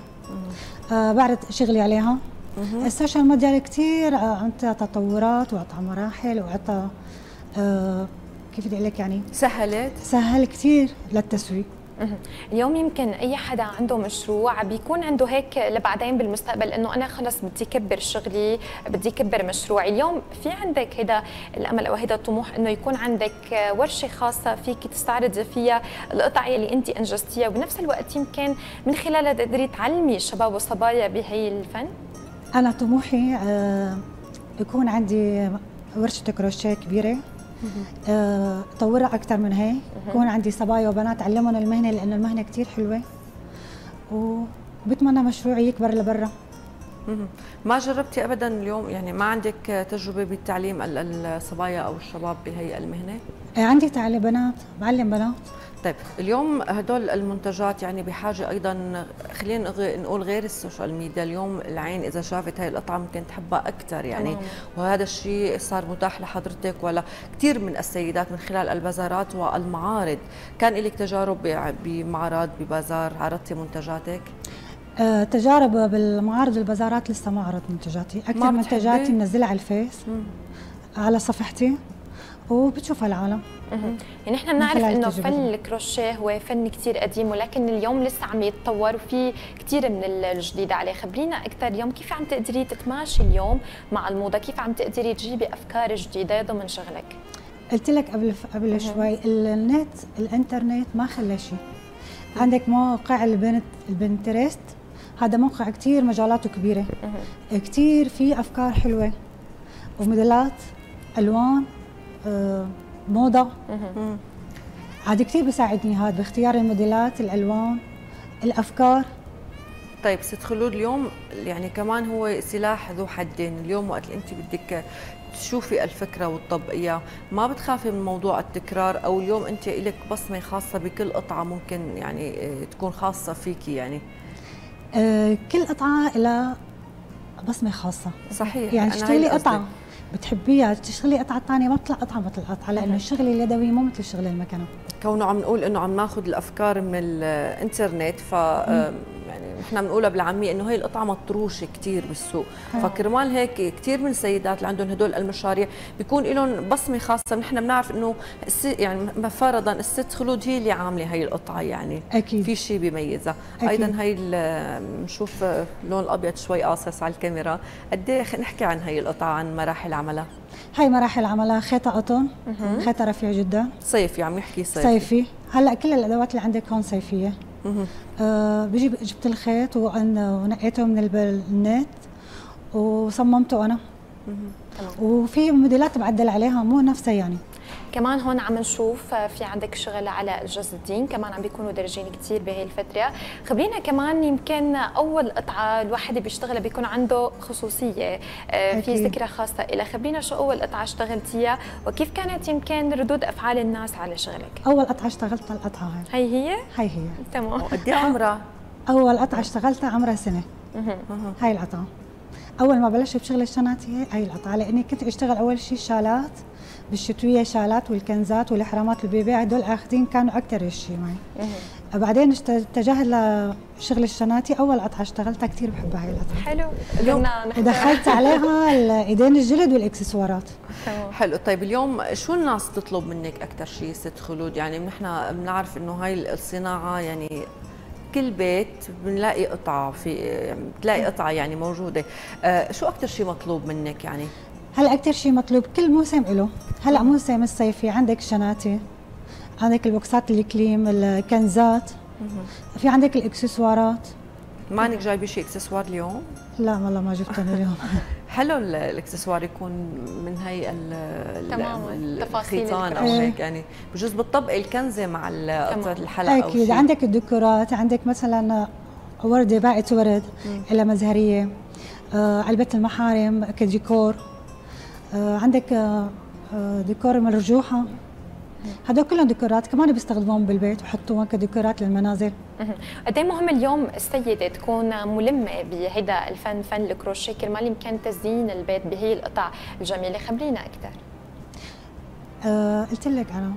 بعرض شغلي عليها. السوشيال ميديا كثير عطى تطورات وعطى مراحل وعطى كيف بدي اقول لك يعني سهل كثير للتسويق. اليوم يمكن اي حدا عنده مشروع بيكون عنده هيك لبعدين بالمستقبل انه انا خلص بدي كبر شغلي، بدي كبر مشروعي. اليوم في عندك هذا الامل او هذا الطموح انه يكون عندك ورشه خاصه فيك تستعرضي فيها القطع اللي انت انجزتيها، وبنفس الوقت يمكن من خلالها تقدري تعلمي الشباب والصبايا بهي الفن؟ أنا طموحي يكون عندي ورشة كروشيه كبيرة، أطورها أكثر من هيك، يكون عندي صبايا وبنات أعلمهم المهنة لأنه المهنة كثير حلوة، وبتمنى مشروعي يكبر لبرا. ما جربتي أبدا اليوم يعني ما عندك تجربة بالتعليم الصبايا أو الشباب بهي المهنة؟ عندي تعليم بنات، بعلم بنات. طيب اليوم هدول المنتجات يعني بحاجه ايضا، خلينا نقول غير السوشيال ميديا، اليوم العين اذا شافت هاي القطعه ممكن تحبها اكثر يعني. وهذا الشيء صار متاح لحضرتك ولا كثير من السيدات من خلال البازارات والمعارض. كان لك تجارب بمعرض ببازار عرضتي منتجاتك؟ تجارب بالمعارض والبازارات لسه ما عرضت منتجاتي، اكثر منتجاتي منزلها على الفيس على صفحتي وبتشوفها العالم. يعني نحن بنعرف انه فن الكروشيه هو فن كثير قديم، ولكن اليوم لسه عم يتطور وفي كثير من الجديد عليه. خبرينا اكثر اليوم كيف عم تقدري تتماشي اليوم مع الموضه، كيف عم تقدري تجيبي افكار جديده ضمن شغلك؟ قلت لك قبل شوي النت الانترنت ما خلى شيء. عندك موقع البنترست، هذا موقع كثير مجالاته كبيره، كثير في افكار حلوه وموديلات الوان موضه. هذا كثير بيساعدني هذا باختيار الموديلات الالوان الافكار. طيب ست خلود، اليوم يعني كمان هو سلاح ذو حدين. اليوم وقت انت بدك تشوفي الفكره وتطبقيها، ما بتخافي من موضوع التكرار؟ او اليوم انت لك بصمه خاصه بكل قطعه ممكن يعني تكون خاصه فيكي يعني؟ كل قطعه لها بصمه خاصه. صحيح. يعني تشتغلي قطعه بتحبيها، تشتغلي قطعه ثانيه ما بتطلع قطعه مثل القطعه، لانه الشغل اليدوي مو مثل الشغل المكنه. كونه عم نقول انه عم ناخذ الافكار من الانترنت، ف يعني نحن بنقولها بالعاميه انه هي القطعه مطروشه كثير بالسوق، فكرمال هيك كثير من السيدات اللي عندهم هدول المشاريع بيكون لهم بصمه خاصه. نحن بنعرف انه يعني فرضا الست خلود هي اللي عامله هي القطعه، يعني أكيد في شيء بيميزها. ايضا هي بنشوف اللون الابيض شوي قاصص على الكاميرا، قد ايه نحكي عن هي القطعه، عن مراحل عملها؟ هاي مراحل عملها خيطه قطن، خيطه رفيع جدا. صيفي، عم يحكي صيفي. هلا كل الادوات اللي عندك هون صيفيه. جبت الخيط ونقيته من النت وصممته انا. وفي موديلات بعدل عليها مو نفسها يعني. كمان هون عم نشوف في عندك شغل على الجوز الدين، كمان عم بيكونوا دارجين كثير بهي الفتره. خبرينا كمان، يمكن اول قطعه الواحد بيشتغلها بيكون عنده خصوصيه، في ذكرى خاصه لها. خبرينا شو اول قطعه اشتغلتيها وكيف كانت يمكن ردود افعال الناس على شغلك؟ اول قطعه اشتغلتها القطعه هي هي تمام. قد ايه عمرها؟ اول قطعه اشتغلتها عمرها سنه. هاي القطعه اول ما بلشت بشغل الشناتي هاي القطعه، لاني كنت اشتغل اول شيء شالات بالشتويه، شالات والكنزات والحرامات البيبي، هدول اخذين كانوا اكثر شيء معي. بعدين اتجهت لشغل الشناتي. اول قطعه اشتغلتها كثير بحبها هاي القطعه. حلو. ودخلت عليها الايدين الجلد والاكسسوارات. حلو. طيب اليوم شو الناس تطلب منك اكثر شيء ست خلود؟ يعني نحن بنعرف انه هاي الصناعه يعني كل بيت بنلاقي قطعه، بتلاقي قطعه يعني موجوده. شو اكثر شيء مطلوب منك يعني؟ هلا اكثر شيء مطلوب كل موسم له. هلا موسم الصيفي عندك شناتي، عندك البوكسات الكليم، الكنزات، في عندك الاكسسوارات. مانك جايبه شيء اكسسوار اليوم؟ لا والله ما جبته اليوم. حلو الاكسسوار يكون من هي الخيطان او هيك، يعني بجوز بتطبقي الكنزه مع قطعه الحلقه او اكيد. عندك الديكورات، عندك مثلا ورده، باقه ورد الى مزهريه، علبه المحارم كديكور، عندك ديكور مرجوحه. هدول كلهم ديكورات كمان بيستخدموهم بالبيت وحطوهم كديكورات للمنازل. قد ايه مهم اليوم السيده تكون ملمه بهيدا الفن، فن الكروشيه، كرمال يمكن تزيين البيت بهي القطع الجميله. خبرينا اكثر. قلت لك انا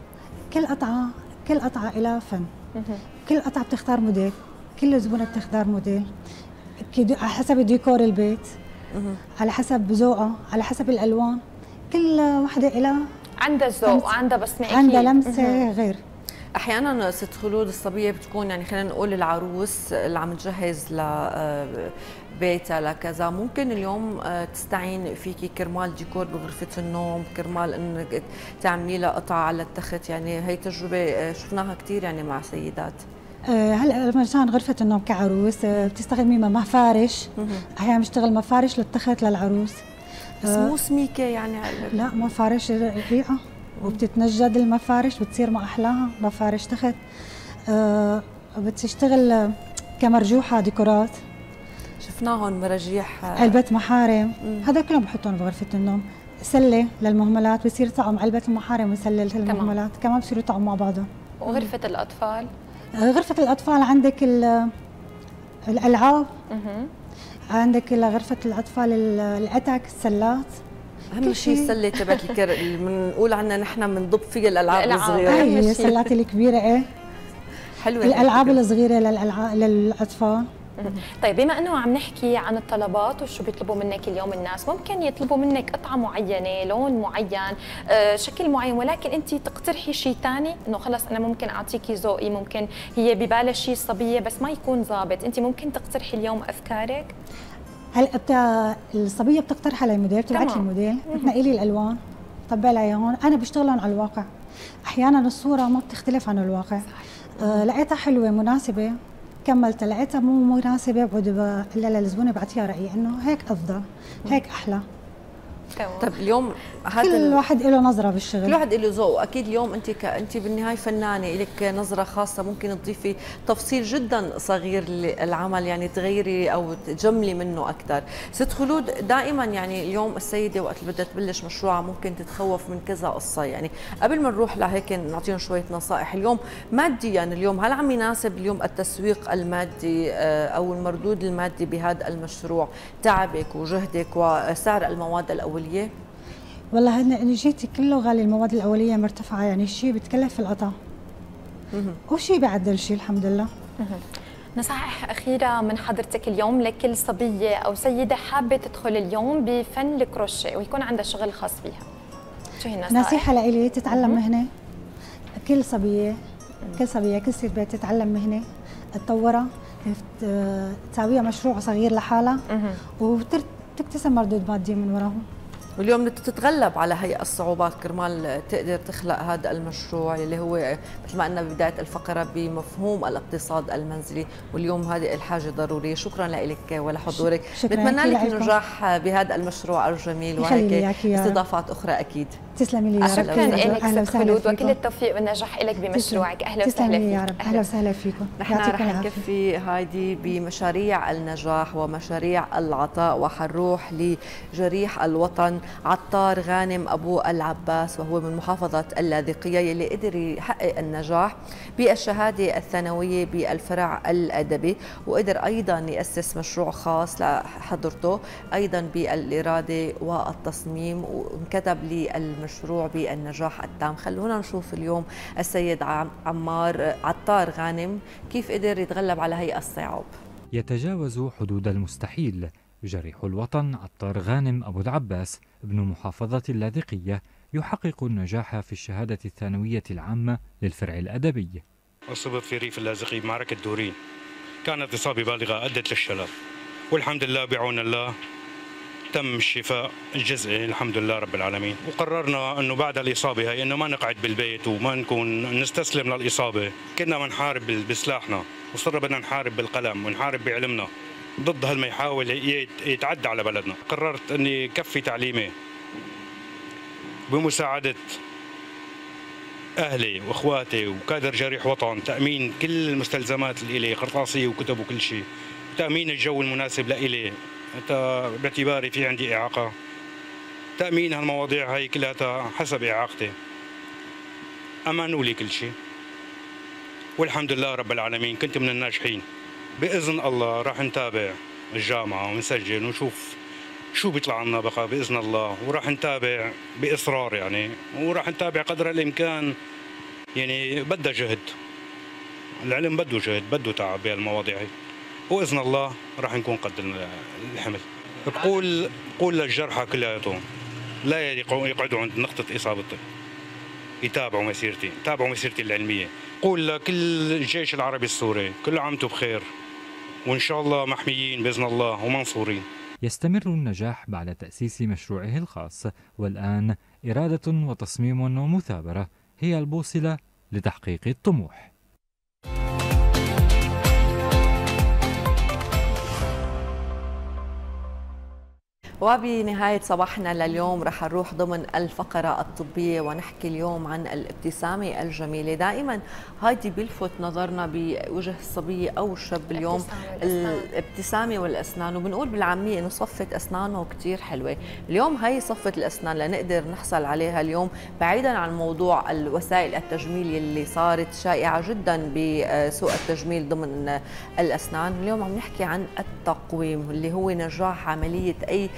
كل قطعه لها فن. كل قطعه بتختار موديل، كل زبونه بتختار موديل على حسب ديكور البيت، على حسب ذوقها، على حسب الالوان. كل وحده لها عندها ذوق وعندها بسمه، عندها لمسه غير. احيانا ست خلود الصبيه بتكون يعني خلينا نقول العروس اللي عم تجهز لبيتها لكذا، ممكن اليوم تستعين فيكي كرمال ديكور بغرفه النوم، كرمال انك تعملي لها قطعه على التخت. يعني هي تجربه شفناها كثير يعني مع سيدات. هلا مشان غرفه النوم كعروس بتستخدمي مفارش. احيانا بنشتغل مفارش للتخت للعروس، بس مو سميكه يعني. لا مفارش رقيقه وبتتنجد المفارش، بتصير ما احلاها مفارش تخت. بتشتغل كمرجوحه ديكورات، شفناهم مراجيح، علبه محارم، هذا كلهم بحطهم بغرفه النوم. سله للمهملات، بصير طقم علبه المحارم وسله للمهملات كمان بصيروا طقم مع بعضهم. وغرفه الاطفال؟ غرفه الاطفال عندك الالعاب، عندك غرفة الأطفال الأتك، السلات. أهم شيء السلة تبعت بنقول عنها نحن بنضب فيها الألعاب الصغيرة. هي السلات الكبيرة. ايه حلوة الألعاب الصغيرة للأطفال. طيب بما انه عم نحكي عن الطلبات وشو بيطلبوا منك اليوم الناس، ممكن يطلبوا منك قطعه معينه، لون معين، شكل معين، ولكن انت تقترحي شيء ثاني، انه خلص انا ممكن اعطيكي ذوقي، ممكن هي ببالها شيء صبيه بس ما يكون ظابط، انت ممكن تقترحي اليوم افكارك؟ هلا الصبيه بتقترح علي موديل، بتبعت لي الموديل، بتنقي لي الالوان، طبق لي هون، انا بشتغلهم على الواقع. احيانا الصوره ما بتختلف عن الواقع. لقيتها حلوه مناسبه كملتها، لقيتها مو مناسبه بقعد الا للزبونه بعطيها رايي انه هيك افضل، هيك احلى. طيب اليوم كل واحد له نظره بالشغل، كل واحد له ذوق. اكيد اليوم انت بالنهايه فنانه، لك نظره خاصه، ممكن تضيفي تفصيل جدا صغير للعمل، يعني تغيري او تجملي منه اكثر. ست خلود، دائما يعني اليوم السيده وقت اللي بدها تبلش مشروعها ممكن تتخوف من كذا قصه. يعني قبل ما نروح لهيك نعطيهم شويه نصائح. اليوم ماديا يعني اليوم هل عم يناسب اليوم التسويق المادي او المردود المادي بهذا المشروع، تعبك وجهدك وسعر المواد الاوليه؟ والله هلا جيتي كله غالي، المواد الاوليه مرتفعه، يعني شيء بتكلف القطع وشيء بعدل شيء الحمد لله. نصائح اخيره من حضرتك اليوم لكل صبيه او سيده حابه تدخل اليوم بفن الكروشيه ويكون عندها شغل خاص فيها، شو هي النصائح؟ نصيحه لإلي تتعلم مهنه. كل صبيه كل ست بيت تتعلم مهنه، تطورها، تساويها مشروع صغير لحالها وتكتسب مردود مادي من وراهم. واليوم تتغلب على هي الصعوبات كرمال تقدر تخلق هذا المشروع اللي هو مثل ما قلنا ببداية الفقرة بمفهوم الاقتصاد المنزلي، واليوم هذه الحاجة ضرورية. شكرا لك ولحضورك، بتمنى لك النجاح بهذا المشروع الجميل وهيك استضافات أخرى أكيد. تسلمي لي يا رب. شكرا لك ست خلود وكل التوفيق والنجاح لك بمشروعك. أهلا وسهلا فيك. يا رب. أهلا وسهلا فيكم. نحن رح نكفي هايدي بمشاريع النجاح ومشاريع العطاء، وحنروح لجريح الوطن عطار غانم أبو العباس، وهو من محافظة اللاذقية يلي قدر يحقق النجاح بالشهادة الثانوية بالفرع الأدبي، وقدر أيضا يأسس مشروع خاص لحضرته أيضا بالإرادة والتصميم، وانكتب لي المشروع بالنجاح التام. خلونا نشوف اليوم السيد عطار غانم كيف قدر يتغلب على هي الصعاب. يتجاوز حدود المستحيل جريح الوطن عطار غانم أبو العباس ابن محافظة اللاذقية يحقق النجاح في الشهادة الثانوية العامة للفرع الأدبي. أصبت في ريف اللاذقية بمعركة دورين، كانت إصابة بالغة أدت للشلل، والحمد لله بعون الله تم الشفاء الجزئي الحمد لله رب العالمين. وقررنا أنه بعد الإصابة هي أنه ما نقعد بالبيت وما نكون نستسلم للإصابة، كنا بنحارب بسلاحنا وصرنا بدنا نحارب بالقلم ونحارب بعلمنا ضد هالما يحاول يتعدى على بلدنا. قررت أني كفي تعليمي بمساعدة أهلي وإخواتي وكادر جريح وطن، تأمين كل المستلزمات اللي إلي، قرطاسية وكتب وكل شيء، تأمين الجو المناسب لإلي باعتباري في عندي إعاقة، تأمين هالمواضيع هاي كلها حسب إعاقتي. أمانوا لي كل شيء والحمد لله رب العالمين كنت من الناجحين. بإذن الله راح نتابع الجامعة ونسجل ونشوف شو بيطلع لنا بقى بإذن الله، وراح نتابع بإصرار يعني، وراح نتابع قدر الإمكان يعني. بدها جهد، العلم بده جهد، بده تعب بهالمواضيع هي، وإذن الله راح نكون قد الحمل. بقول للجرحى كلياتهم لا يقعدوا عند نقطة إصابتي، يتابعوا مسيرتي، تابعوا مسيرتي العلمية. قول لكل الجيش العربي السوري كل عام وانتم بخير، وإن شاء الله محميين بإذن الله ومنصورين. يستمر النجاح بعد تأسيس مشروعه الخاص، والآن إرادة وتصميم ومثابرة هي البوصلة لتحقيق الطموح. وبنهاية صباحنا لليوم رح نروح ضمن الفقرة الطبية ونحكي اليوم عن الابتسامة الجميلة. دائما هايدي بيلفت نظرنا بوجه الصبية أو الشاب اليوم الابتسامة والأسنان، وبنقول بالعامية إنه صفة أسنانه كتير حلوة. اليوم هاي صفة الأسنان لنقدر نحصل عليها اليوم بعيدا عن موضوع الوسائل التجميل اللي صارت شائعة جدا بسوق التجميل ضمن الأسنان. اليوم عم نحكي عن التقويم اللي هو نجاح عملية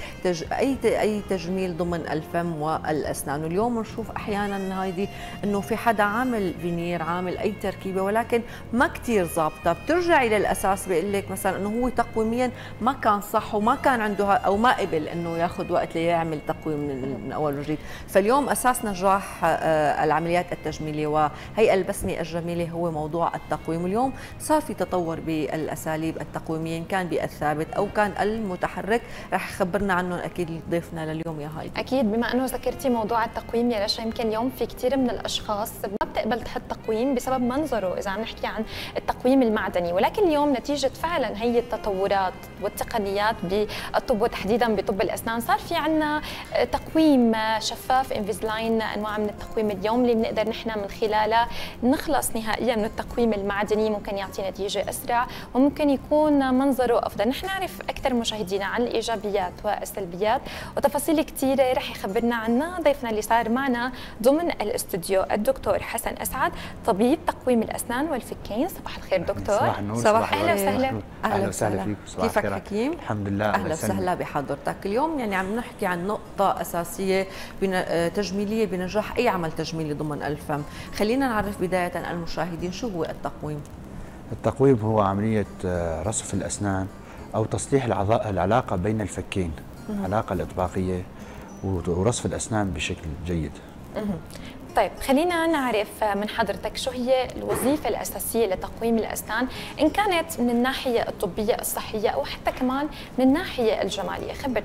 أي تجميل ضمن الفم والأسنان. واليوم نشوف أحيانا هايدي إنه في حدا عامل فينير، عامل أي تركيبة ولكن ما كتير ظابطة، بترجعي للأساس بيقول لك مثلا إنه هو تقويميا ما كان صح وما كان عنده أو ما قبل إنه ياخذ وقت ليعمل تقويم من أول وجديد. فاليوم أساس نجاح العمليات التجميلية وهيئة البسمة الجميلة هو موضوع التقويم. اليوم صار في تطور بالأساليب التقويمية إن كان بالثابت أو كان المتحرك، رح يخبرنا عنه اكيد ضيفنا لليوم يا هايدي. اكيد بما انه ذكرتي موضوع التقويم يا رشا، يمكن اليوم في كثير من الاشخاص ما بتقبل تحط تقويم بسبب منظره اذا عم نحكي عن التقويم المعدني، ولكن اليوم نتيجه فعلا هي التطورات والتقنيات بالطب وتحديدا بطب الاسنان صار في عندنا تقويم شفاف انفيزلاين، انواع من التقويم اليوم اللي بنقدر نحن من خلالها نخلص نهائيا من التقويم المعدني، ممكن يعطي نتيجه اسرع وممكن يكون منظره افضل. نحن نعرف اكثر مشاهدينا عن الايجابيات والسلبيات وتفاصيل كثيره رح يخبرنا عنها ضيفنا اللي صار معنا ضمن الاستوديو الدكتور حسن اسعد، طبيب تقويم الاسنان والفكين. صباح الخير دكتور. صباح النور. صباح اهلا وسهلا. اهلا وسهلا فيك. كيفك حكيم؟ الحمد لله. اهلا وسهلا بحضرتك. اليوم يعني عم نحكي عن نقطه اساسيه تجميليه بنجاح اي عمل تجميلي ضمن الفم. خلينا نعرف بدايه المشاهدين شو هو التقويم. التقويم هو عمليه رصف الاسنان او تصليح العلاقه بين الفكين، العلاقه الاطباقيه ورصف الاسنان بشكل جيد. طيب خلينا نعرف من حضرتك شو هي الوظيفة الأساسية لتقويم الأسنان إن كانت من الناحية الطبية الصحية أو حتى كمان من الناحية الجمالية، خبرنا أكثر.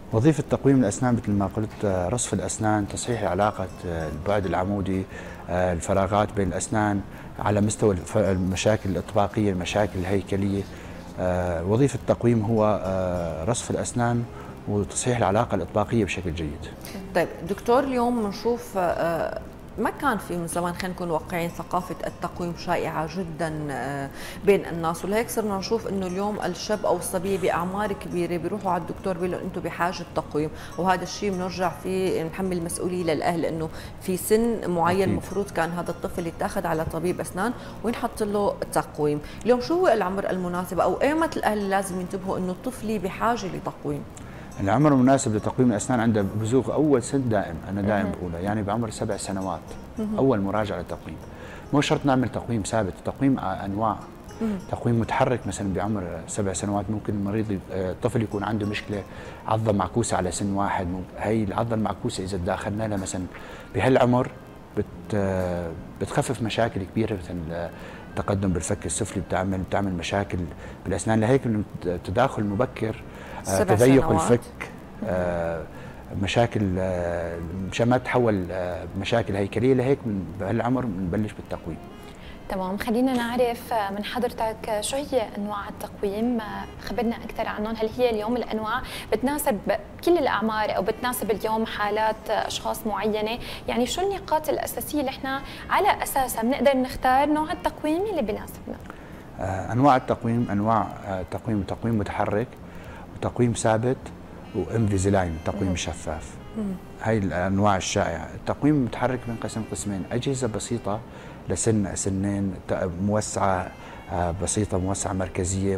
وظيفة تقويم الأسنان مثل ما قلت رصف الأسنان، تصحيح علاقة البعد العمودي، الفراغات بين الأسنان على مستوى المشاكل الإطباقية، المشاكل الهيكلية. وظيفة التقويم هو رصف الأسنان وتصحيح العلاقة الإطباقية بشكل جيد. طيب دكتور، اليوم بنشوف ما كان في من زمان، خلينا نكون واقعيين، ثقافة التقويم شائعة جدا بين الناس، ولهيك صرنا نشوف انه اليوم الشاب او الصبية باعمار كبيرة بيروحوا على الدكتور بيقول لهم انتم بحاجة تقويم، وهذا الشيء بنرجع فيه نحمل مسؤولية للاهل، انه في سن معين المفروض كان هذا الطفل يتاخذ على طبيب اسنان وينحط له تقويم. اليوم شو هو العمر المناسب او ايمتى الاهل لازم ينتبهوا انه طفلي بحاجة لتقويم؟ العمر المناسب لتقويم الأسنان عند بزوغ أول سن دائم، أنا دائم بقولها، يعني بعمر 7 سنوات أول مراجعة للتقويم. مو شرط نعمل تقويم ثابت، تقويم أنواع. تقويم متحرك مثلا بعمر 7 سنوات ممكن المريض الطفل يكون عنده مشكلة عضة معكوسة على سن واحد، هي العضة المعكوسة إذا تداخلنا لها مثلا بهالعمر بتخفف مشاكل كبيرة، مثلا التقدم بالفك السفلي بتعمل مشاكل بالأسنان. لهيك التداخل المبكر، تضيق الفك، مشاكل مشان ما تتحول مشاكل هيكليه، لهيك بهالعمر بنبلش بالتقويم. تمام، خلينا نعرف من حضرتك شو هي انواع التقويم، خبرنا اكثر عنهم. هل هي اليوم الانواع بتناسب كل الاعمار او بتناسب اليوم حالات اشخاص معينه؟ يعني شو النقاط الاساسيه اللي احنا على اساسها بنقدر نختار نوع التقويم اللي بيناسبنا؟ انواع التقويم انواع تقويم متحرك، وتقويم ثابت، وانفيزلاين تقويم شفاف. هاي الانواع الشائعه. التقويم المتحرك بينقسم قسمين: اجهزه بسيطه لسن سنين، موسعه بسيطه، موسعه مركزيه.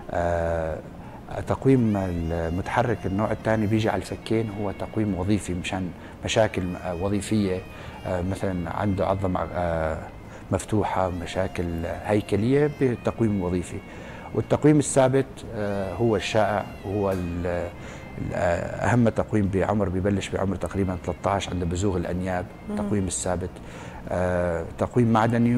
تقويم المتحرك النوع الثاني بيجي على الفكين، هو تقويم وظيفي مشان مشاكل وظيفيه، مثلا عنده عضه مفتوحه، مشاكل هيكليه بتقويم وظيفي. والتقويم الثابت هو الشائع، وهو أهم تقويم بعمر ببلش بعمر تقريبا 13 عند بزوغ الأنياب. التقويم الثابت تقويم معدني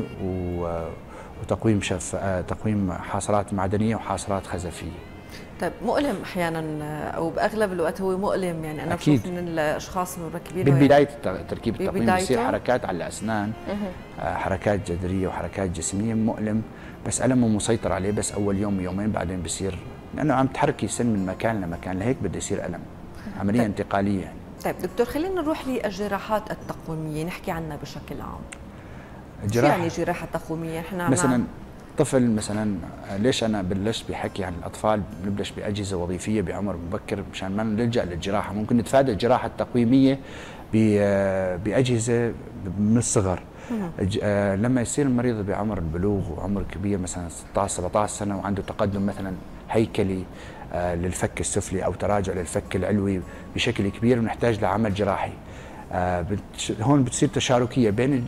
وتقويم تقويم حاصرات معدنية وحاصرات خزفية. طيب مؤلم احيانا، او باغلب الوقت هو مؤلم، يعني انا بشوف من الاشخاص المركبين بالبدايه تركيب التقويم بصير حركات على الاسنان، حركات جذريه وحركات جسميه، مؤلم، بس ألمه مسيطر عليه بس اول يوم يومين، بعدين بصير لانه عم تحركي سن من مكان لمكان، لهيك بده يصير الم، عمليه طيب. انتقاليه يعني. طيب دكتور، خلينا نروح للجراحات التقويميه، نحكي عنها بشكل عام. شو يعني جراحه تقويميه؟ احنا مثلا طفل مثلا، ليش انا بلشت بحكي عن الاطفال بنبلش باجهزه وظيفيه بعمر مبكر مشان ما نلجا للجراحه، ممكن نتفادى الجراحه التقويميه باجهزه من الصغر. لما يصير المريض بعمر البلوغ وعمر كبير مثلا 16 17 سنه وعنده تقدم مثلا هيكلي للفك السفلي او تراجع للفك العلوي بشكل كبير ونحتاج لعمل جراحي. هون بتصير تشاركيه بين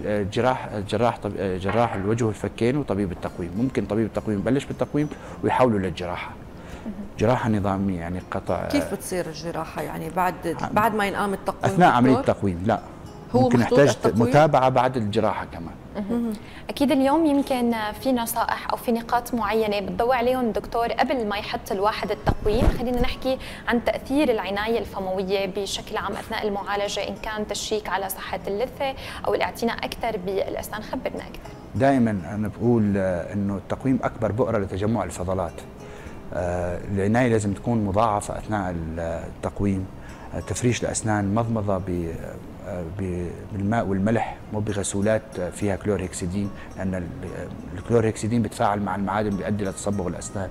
جراح الوجه والفكين وطبيب التقويم. ممكن طبيب التقويم يبلش بالتقويم ويحوله للجراحه. جراحه نظاميه يعني قطع. كيف بتصير الجراحه؟ يعني بعد ما ينقام التقويم اثناء عمليه التقويم؟ لا، هو ممكن نحتاج متابعه بعد الجراحه كمان. اكيد اليوم يمكن في نصائح او في نقاط معينه بتضوي عليهم دكتور قبل ما يحط الواحد التقويم. خلينا نحكي عن تاثير العنايه الفمويه بشكل عام اثناء المعالجه، ان كان تشيك على صحه اللثه او الاعتناء اكثر بالاسنان. خبرنا اكثر. دائما انا بقول انه التقويم اكبر بؤره لتجمع الفضلات. العنايه لازم تكون مضاعفه اثناء التقويم. تفريش الاسنان، مضمضه بالماء والملح، مو بغسولات فيها كلورهكسيدين، لان الكلورهكسيدين بيتفاعل مع المعادن بيؤدي لتصبغ الاسنان.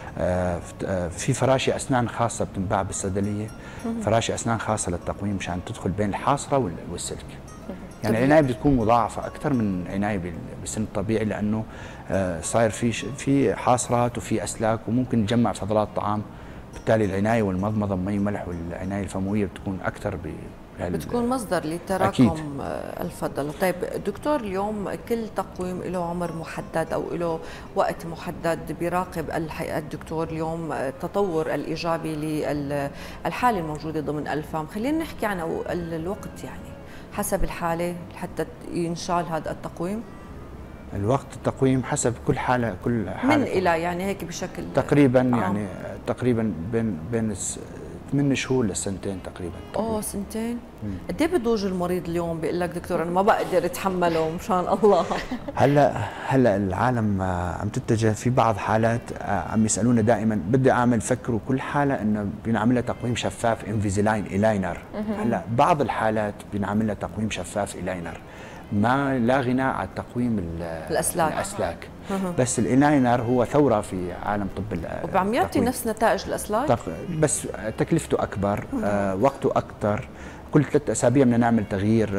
في فراشة اسنان خاصه بتنباع بالصيدليه، فراشة اسنان خاصه للتقويم مشان تدخل بين الحاصره والسلك. يعني العنايه بتكون مضاعفه اكثر من عنايه بالسن الطبيعي، لانه صاير في حاصرات وفي اسلاك وممكن تجمع فضلات طعام، بالتالي العنايه والمضمضه بمي وملح والعنايه الفمويه بتكون اكثر بتكون مصدر لتراكم الفضل. طيب دكتور، اليوم كل تقويم له عمر محدد او له وقت محدد بيراقب الدكتور اليوم التطور الايجابي للحاله الموجوده ضمن الفم. خلينا نحكي عن الوقت، يعني حسب الحاله حتى ينشال هذا التقويم. الوقت التقويم حسب كل حاله من الى، يعني هيك بشكل تقريبا يعني تقريبا بين 8 شهور لسنتين تقريبا. سنتين؟ قد ايه بضوج المريض اليوم بيقول لك دكتور انا ما بقدر اتحمله مشان الله؟ هلا العالم عم تتجه في بعض حالات، عم يسالونا دائما بدي اعمل، فكروا كل حاله انه بينعمل لها تقويم شفاف انفيزيلاين الاينر. هلا بعض الحالات بينعمل لها تقويم شفاف الاينر، ما لا غناء عن تقويم الاسلاك. بس الاينر هو ثوره في عالم طب وعم يعطي نفس نتائج الاسلاك، بس تكلفته اكبر، وقته اكثر. كل 3 أسابيع بدنا نعمل تغيير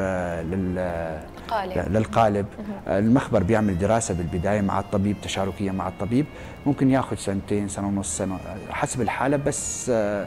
للقالب. المخبر بيعمل دراسه بالبدايه مع الطبيب، تشاركيه مع الطبيب، ممكن ياخذ سنتين، سنه ونص، سنه حسب الحاله. بس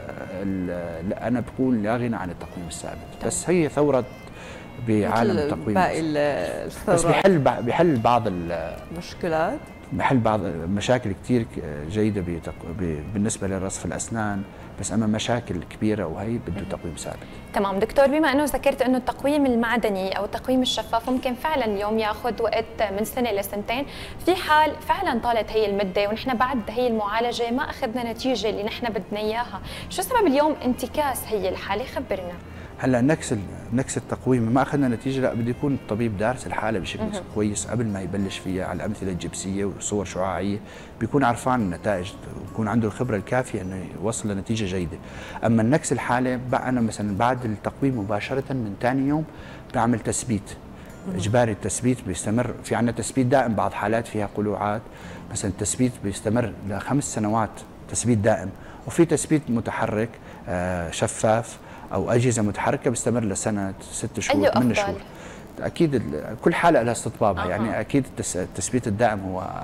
انا بقول لا غنى عن التقويم الثابت. بس هي ثوره بعالم التقويم باقي بس بيحل بعض المشكلات، بحل بعض مشاكل كثير جيده بالنسبه لرصف الاسنان، بس اما مشاكل كبيره وهي بده تقويم ثابت. تمام دكتور، بما انه ذكرت انه التقويم المعدني او التقويم الشفاف ممكن فعلا اليوم ياخذ وقت من سنه لسنتين، في حال فعلا طالت هي المده ونحن بعد هي المعالجه ما اخذنا نتيجه اللي نحن بدنا اياها، شو سبب اليوم انتكاس هي الحاله؟ خبرنا. هلا نكس التقويم ما اخذنا نتيجه، لا بده يكون الطبيب دارس الحاله بشكل كويس قبل ما يبلش فيها على الامثله الجبسيه وصور شعاعيه، بيكون عرفان النتائج ويكون عنده الخبره الكافيه انه يوصل لنتيجه جيده. اما النكس الحاله انا مثلا بعد التقويم مباشره من ثاني يوم بعمل تثبيت اجباري. التثبيت بيستمر، في عندنا تثبيت دائم، بعض حالات فيها قلوعات مثلا التثبيت بيستمر ل5 سنوات تثبيت دائم، وفي تثبيت متحرك شفاف او اجهزه متحركه بيستمر لسنه، 6 شهور، 8 شهور. اكيد كل حاله لها استطبابها. يعني اكيد التثبيت الدائم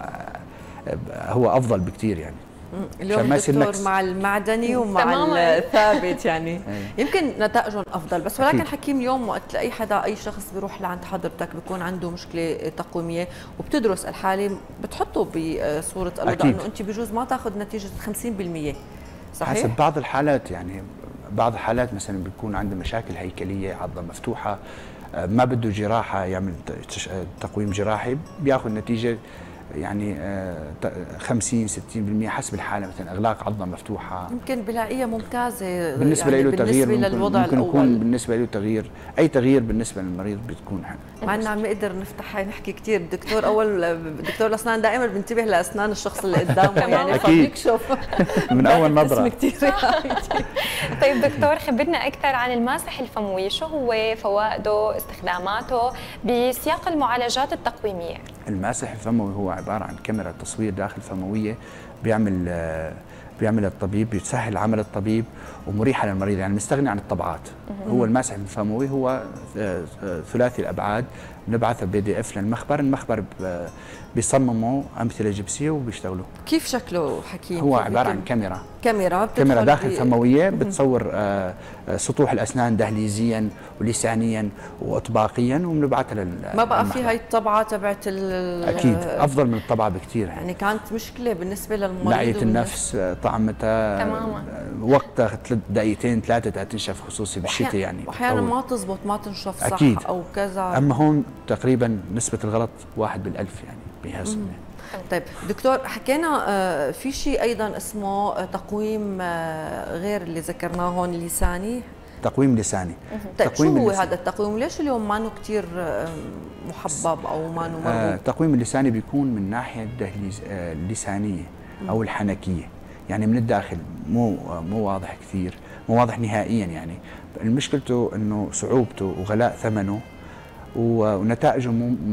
هو افضل بكثير يعني. اليوم دكتور مع المعدني ومع الثابت يعني يمكن نتائجهم افضل، بس ولكن حكيم اليوم وقت اي حدا اي شخص بيروح لعند حضرتك بيكون عنده مشكله تقويميه وبتدرس الحاله بتحطه بصوره الوضع انه انت بجوز ما تاخذ نتيجه 50%، صحيح؟ حسب بعض الحالات، يعني بعض الحالات مثلا بيكون عنده مشاكل هيكليه، عضله مفتوحه، ما بده جراحه، يعمل تقويم جراحي، بياخذ نتيجه يعني 50 60% حسب الحاله. مثلا اغلاق عضله مفتوحه يمكن بلاقيها ممتازه بالنسبه يعني له تغيير، بالنسبه للوضع ممكن الاول يكون بالنسبه له تغيير، اي تغيير بالنسبه للمريض بتكون مع انه عم نقدر نفتح نحكي كثير. الدكتور دكتور الاسنان دائما بنتبه لاسنان الشخص اللي قدامه يعني فبيكشف من اول نظره. طيب دكتور، خبرنا اكثر عن الماسح الفموي، شو هو فوائده، استخداماته بسياق المعالجات التقويميه؟ الماسح الفموي هو عباره عن كاميرا تصوير داخل فمويه بيعمل الطبيب، بيسهل عمل الطبيب ومريحه للمريض، يعني مستغني عن الطبعات. هو الماسح الفموي هو ثلاثي الابعاد، بنبعثه PDF للمخبر، المخبر بيصمموا امثله جبسيه وبيشتغلوا. كيف شكله حكيم؟ هو عباره عن كاميرا داخل فمويه بتصور سطوح الاسنان دهليزيا ولسانيا واطباقيا وبنبعثها ما بقى في هاي الطبعه تبعت اكيد افضل من الطبعه بكثير يعني كانت مشكله بالنسبه للمريض، ناعيه النفس، طعمتها وقتها 3 دقيقتين 3 تنشف، خصوصي بالشتاء يعني واحيانا ما تزبط، ما تنشف صح أكيد. او كذا. اما هون تقريبا نسبه الغلط 1 بالألف يعني بهالسنه. طيب دكتور، حكينا في شيء ايضا اسمه تقويم غير اللي ذكرناه هون لساني، تقويم لساني. طيب شو هو هذا التقويم؟ ليش اليوم ما كثير محبب او ما مرغوب؟ التقويم اللساني بيكون من ناحيه اللسانيه او الحنكيه، يعني من الداخل مو واضح كثير، مو واضح نهائيا يعني. مشكلته انه صعوبته وغلاء ثمنه ونتائجه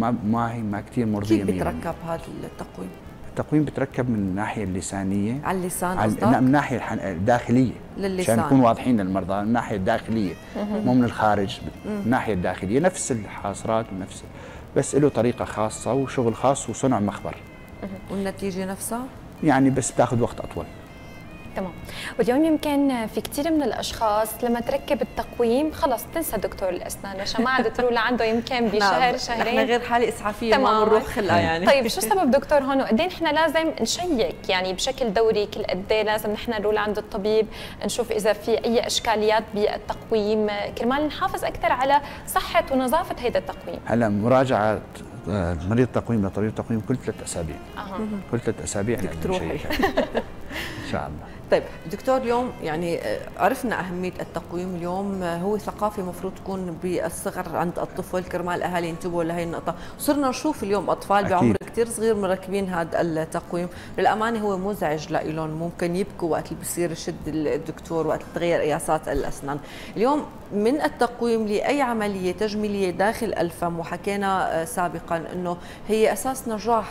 ما كثير مرضيه. كيف بيتركب هذا التقويم؟ التقويم بتركب من الناحيه اللسانيه، على اللسان قصدك؟ من الناحيه الداخليه للسان، عشان نكون واضحين للمرضى، من الناحيه الداخليه مو من الخارج، من الناحيه الداخليه نفس الحاصرات ونفس، بس له طريقه خاصه وشغل خاص وصنع مخبر. والنتيجه نفسها يعني بس بتاخذ وقت اطول. تمام. واليوم يمكن في كثير من الاشخاص لما تركب التقويم خلص تنسى دكتور الاسنان عشان ما عاد تروح لعنده يمكن بشهر شهرين. احنا غير حاله اسعافيه ما بنروح خلقه يعني. طيب شو السبب دكتور هون وقد ايه نحن لازم نشيك يعني بشكل دوري كل قد ايه لازم نحن نروح لعند الطبيب نشوف اذا في اي اشكاليات بالتقويم كرمال نحافظ اكثر على صحه ونظافه هذا التقويم؟ هلا مراجعه مريض تقويم لطبيب تقويم كل 3 أسابيع. كل 3 أسابيع بدك تروحي. شاء الله. طيب دكتور، اليوم يعني عرفنا أهمية التقويم. اليوم هو ثقافة مفروض تكون بالصغر عند الطفل كرمال الأهالي ينتبهوا لهي النقطة. صرنا نشوف اليوم أطفال بعمر كتير صغير مركبين هذا التقويم، للأمانة هو مزعج لإلهم، ممكن يبكوا وقت اللي بصير يشد الدكتور وقت تغير قياسات الأسنان. اليوم من التقويم لأي عملية تجميلية داخل الفم، وحكينا سابقا أنه هي أساس نجاح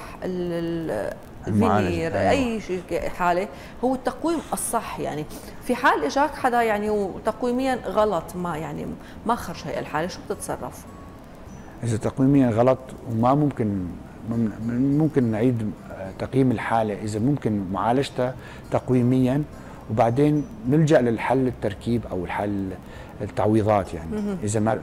الفينير اي حاله هو التقويم الصح. يعني في حال اجاك حدا يعني وتقويميا غلط، ما خرج هي الحاله، شو بتتصرف؟ اذا تقويميا غلط وما ممكن نعيد تقييم الحاله، اذا ممكن معالجتها تقويميا وبعدين نلجا للحل التركيب او الحل التعويضات. يعني اذا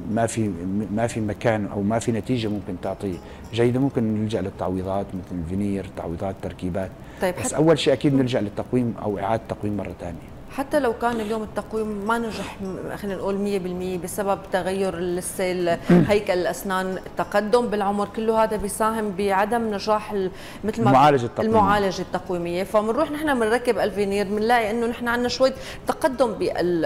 ما في مكان او ما في نتيجه ممكن تعطي جيده، ممكن نلجا للتعويضات مثل الفينير، تعويضات، تركيبات. طيب بس اول شيء اكيد نلجا للتقويم او اعاده تقويم مره ثانيه. حتى لو كان اليوم التقويم ما نجح، خلينا نقول 100% بسبب تغير لسه هيكل الاسنان، التقدم بالعمر، كله هذا بيساهم بعدم نجاح مثل ما المعالجه التقويميه. فبنروح نحن بنركب الفينير بنلاقي انه نحن عندنا شويه تقدم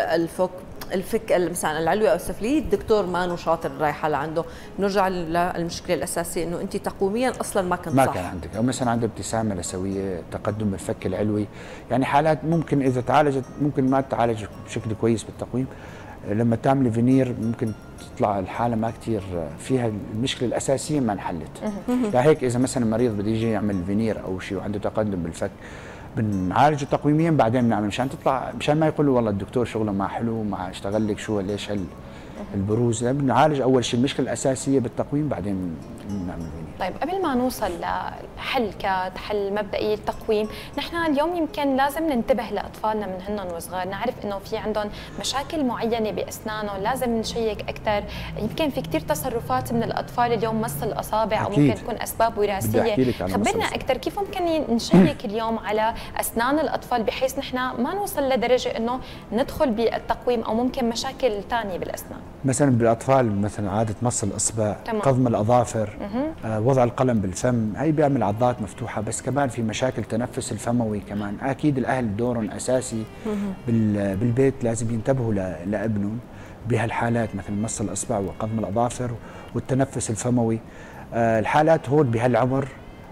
الفك مثلا العلوي او السفلي، الدكتور ما شاطر رايحه لعنده. بنرجع للمشكله الاساسيه انه انت تقويميا اصلا ما كنت صح، ما كان عندك، او مثلا عندها ابتسامه لسويه، تقدم بالفك العلوي. يعني حالات ممكن اذا تعالجت ممكن ما تتعالج بشكل كويس بالتقويم. لما تعملي فينير ممكن تطلع الحاله ما كثير فيها المشكله الاساسيه ما انحلت. لهيك اذا مثلا مريض بده يجي يعمل فينير او شيء وعنده تقدم بالفك، بنعالجه تقويميا بعدين بنعمل مشان ما يقولوا والله الدكتور شغله ما حلو، ما اشتغل لك شو ليش البروز. بنعالج اول شيء المشكله الاساسيه بالتقويم بعدين بنعمل فينير. طيب قبل ما نوصل لحل كحل مبدئي التقويم، نحن اليوم يمكن لازم ننتبه لاطفالنا من هن وصغار، نعرف انه في عندهم مشاكل معينه باسنانهم، لازم نشيك اكثر. يمكن في كثير تصرفات من الاطفال اليوم، مص الاصابع او ممكن تكون اسباب وراثيه. خبرنا اكثر كيف ممكن نشيك اليوم على اسنان الاطفال بحيث نحن ما نوصل لدرجه انه ندخل بالتقويم او ممكن مشاكل ثانيه بالاسنان. مثلا بالاطفال مثلا عاده مص الاصبع، قضم الاظافر، وضع القلم بالفم، هي بيعمل عضلات مفتوحه. بس كمان في مشاكل تنفس الفموي كمان. اكيد الاهل دورهم اساسي بالبيت، لازم ينتبهوا لابنهم بهالحالات مثل مص الاصبع وقضم الاظافر والتنفس الفموي. الحالات هون بهالعمر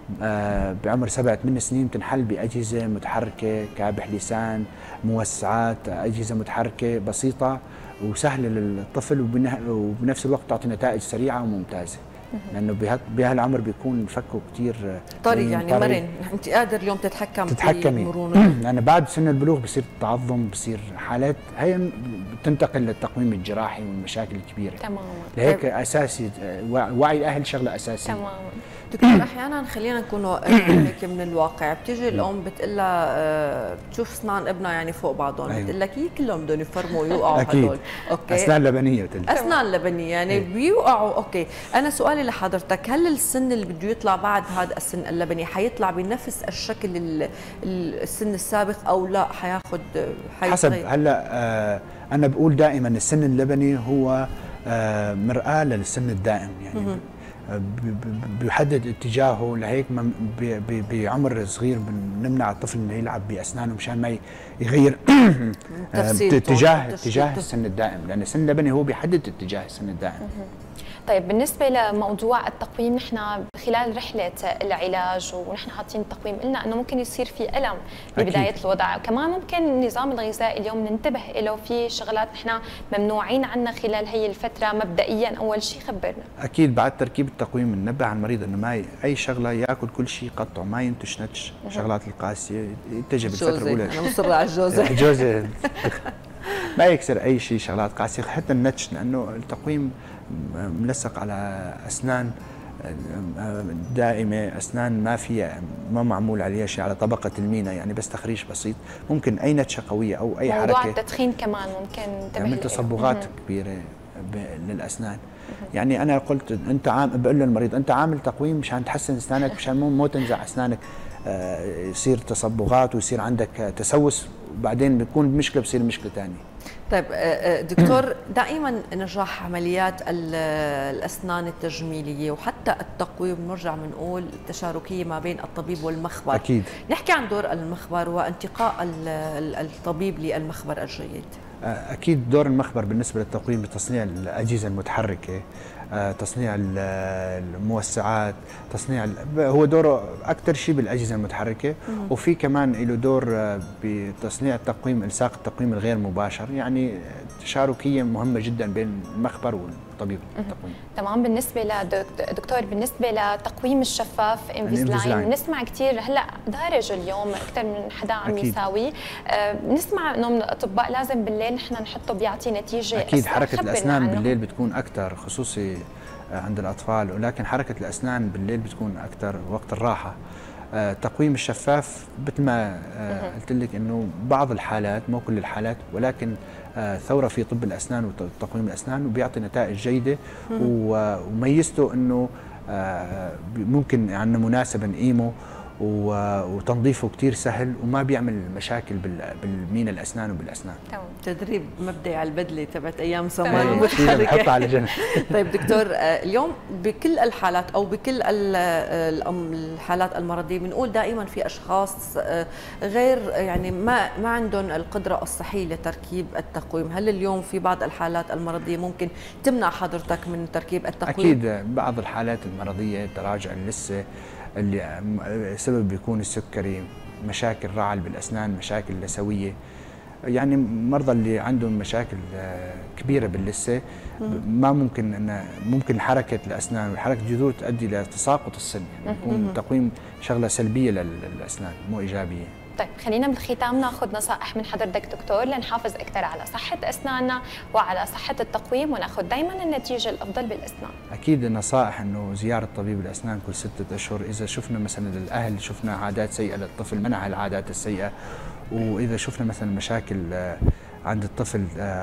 بعمر 7-8 سنين تنحل باجهزه متحركه، كابح لسان، موسعات، اجهزه متحركه بسيطه وسهله للطفل وبنفس الوقت تعطي نتائج سريعه وممتازه. لانه بهالعمر بيكون فكه كثير طري، يعني مرن، انت قادر اليوم تتحكمي بمرونه. لانه بعد سن البلوغ بصير التعظم، بصير حالات هي بتنتقل للتقويم الجراحي والمشاكل الكبيره. تماما. لهيك اساسي وعي الاهل شغله اساسيه. تماما. دكتور احيانا خلينا نكون هيك من الواقع، بتيجي الام بتقول لها بتشوف اسنان ابنها يعني فوق بعضهم، بتقول لك كلهم بدهم يفرموا ويوقعوا هدول. اوكي، اسنان لبنيه اسنان لبنيه يعني بيوقعوا. اوكي، انا سؤالي لحضرتك، هل السن اللي بده يطلع بعد هذا السن اللبني حيطلع بنفس الشكل السن السابق او لا حياخذ حسب؟ هلا انا بقول دائما السن اللبني هو مرآة للسن الدائم، يعني بيحدد اتجاهه. لهيك بعمر صغير بنمنع الطفل انه يلعب باسنانه مشان ما يغير اتجاه السن الدائم، لان السن اللبني هو بيحدد اتجاه السن الدائم. طيب بالنسبة لموضوع التقويم، نحن خلال رحلة العلاج ونحن حاطين التقويم قلنا انه ممكن يصير في ألم ببداية الوضع، كمان ممكن النظام الغذائي اليوم ننتبه له، في شغلات نحن ممنوعين عنها خلال هي الفترة مبدئيا. أول شيء خبرنا. أكيد بعد تركيب التقويم ننبه على المريض انه ما أي شغلة ياكل كل شيء قطعه، ما ينتش نتش، شغلات القاسية يتجه بالفترة الأولى. أنا مصرة على الجوزة. الجوزة ما يكسر أي شيء شغلات قاسية، حتى النتش، لأنه التقويم ملصق على أسنان دائمة، أسنان ما معمول عليها شيء، على طبقة المينا، يعني بس تخريش بسيط. ممكن أي نتشة قوية أو أي حركة. موضوع التدخين كمان ممكن تعمل تصبغات كبيرة للأسنان. يعني أنا قلت بقول للمريض أنت عامل تقويم مشان تحسن أسنانك، مشان مو تنزع أسنانك. يصير تصبغات ويصير عندك تسوس، وبعدين بتكون مشكله بصير مشكله ثانيه. طيب دكتور، دائما نجاح عمليات الاسنان التجميليه وحتى التقويم بنرجع بنقول التشاركيه ما بين الطبيب والمخبر. اكيد. نحكي عن دور المخبر وانتقاء الطبيب للمخبر الجيد. اكيد دور المخبر بالنسبه للتقويم بتصنيع الاجهزه المتحركه، تصنيع الموسعات، هو دوره اكثر شيء بالاجهزه المتحركه، وفي كمان له دور بتصنيع التقويم، الصاق التقويم الغير مباشر، يعني تشاركيه مهمه جدا بين المخبر والطبيب التقويم. تمام. بالنسبه دكتور، بالنسبه لتقويم الشفاف انفيزلاين، بنسمع كثير هلا دارج اليوم اكثر من حدا عم يساويه، بنسمع انه من الاطباء لازم بالليل نحن نحطه بيعطي نتيجه. اكيد حركه الاسنان بالليل بتكون اكثر، خصوصي عند الاطفال، ولكن حركه الاسنان بالليل بتكون اكثر وقت الراحه. تقويم الشفاف مثل ما قلت لك انه بعض الحالات، مو كل الحالات، ولكن ثوره في طب الاسنان وتقويم الاسنان، وبيعطي نتائج جيده، وميزته انه ممكن عندنا مناسبه نقيمه وتنظيفه كثير سهل، وما بيعمل مشاكل بالمين الاسنان وبالاسنان. تمام. تدريب مبدئي على البدله تبعت ايام سمار المتحركه. بنحطها على جنب. طيب دكتور، اليوم بكل الحالات او بكل الحالات المرضيه بنقول دائما في اشخاص غير يعني ما عندهم القدره الصحيه لتركيب التقويم، هل اليوم في بعض الحالات المرضيه ممكن تمنع حضرتك من تركيب التقويم؟ اكيد بعض الحالات المرضيه، تراجع اللثه اللي سبب بيكون السكري، مشاكل رعل بالاسنان، مشاكل لثويه، يعني مرضى اللي عندهم مشاكل كبيره باللثه ما ممكن حركه الاسنان وحركه الجذور تؤدي لتساقط السن، يعني يكون التقويم شغله سلبيه للاسنان مو ايجابيه. طيب خلينا بالختام ناخذ نصائح من حضرتك دكتور لنحافظ اكثر على صحه اسناننا وعلى صحه التقويم وناخذ دائما النتيجه الافضل بالاسنان. اكيد النصائح انه زياره طبيب الاسنان كل 6 اشهر، اذا شفنا مثلا الاهل شفنا عادات سيئه للطفل منع العادات السيئه، واذا شفنا مثلا مشاكل عند الطفل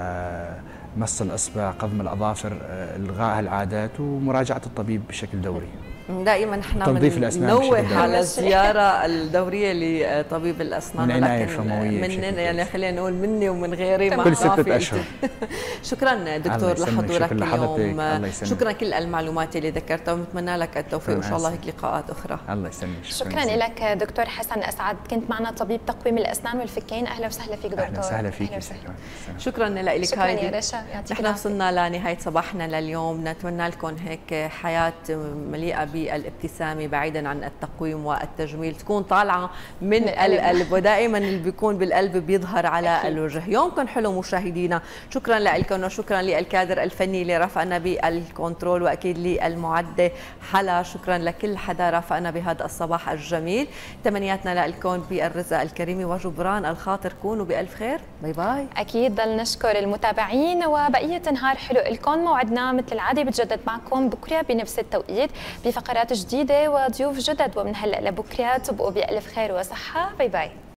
مص الاصبع، قضم الاظافر، الغاء العادات ومراجعه الطبيب بشكل دوري. دائما احنا بننوه على الزياره الدوريه لطبيب الاسنان، من عنايه فمويه، يعني خلينا نقول مني ومن غيري كل 6 اشهر. شكرا دكتور لحضورك اليوم، شكرا كل المعلومات اللي ذكرتها، ونتمنى لك التوفيق وان شاء الله هيك لقاءات اخرى. الله يسلمك. شكرا لك دكتور حسن اسعد، كنت معنا طبيب تقويم الاسنان والفكين. اهلا وسهلا فيك دكتور. اهلا وسهلا فيك. شكرا لك. شكرا يا رشا. نحن وصلنا لنهايه صباحنا لليوم، نتمنى لكم هيك حياه مليئه بالابتسامه بعيدا عن التقويم والتجميل، تكون طالعه من القلب، ودائما اللي بيكون بالقلب بيظهر على الوجه. يومكم حلو مشاهدينا، شكرا لكم وشكرا للكادر الفني اللي رافقنا بالكنترول، واكيد للمعده حلا، شكرا لكل حدا رافقنا بهذا الصباح الجميل. تمنياتنا لكم بالرزق الكريم وجبران الخاطر، كونوا بالف خير. باي باي. اكيد ضل نشكر المتابعين، وبقيه نهار حلو لكم. موعدنا مثل العاده بتجدد معكم بكره بنفس التوقيت بفقرات جديده وضيوف جدد، ومن هلا لبكره تبقوا بألف خير وصحه. باي باي.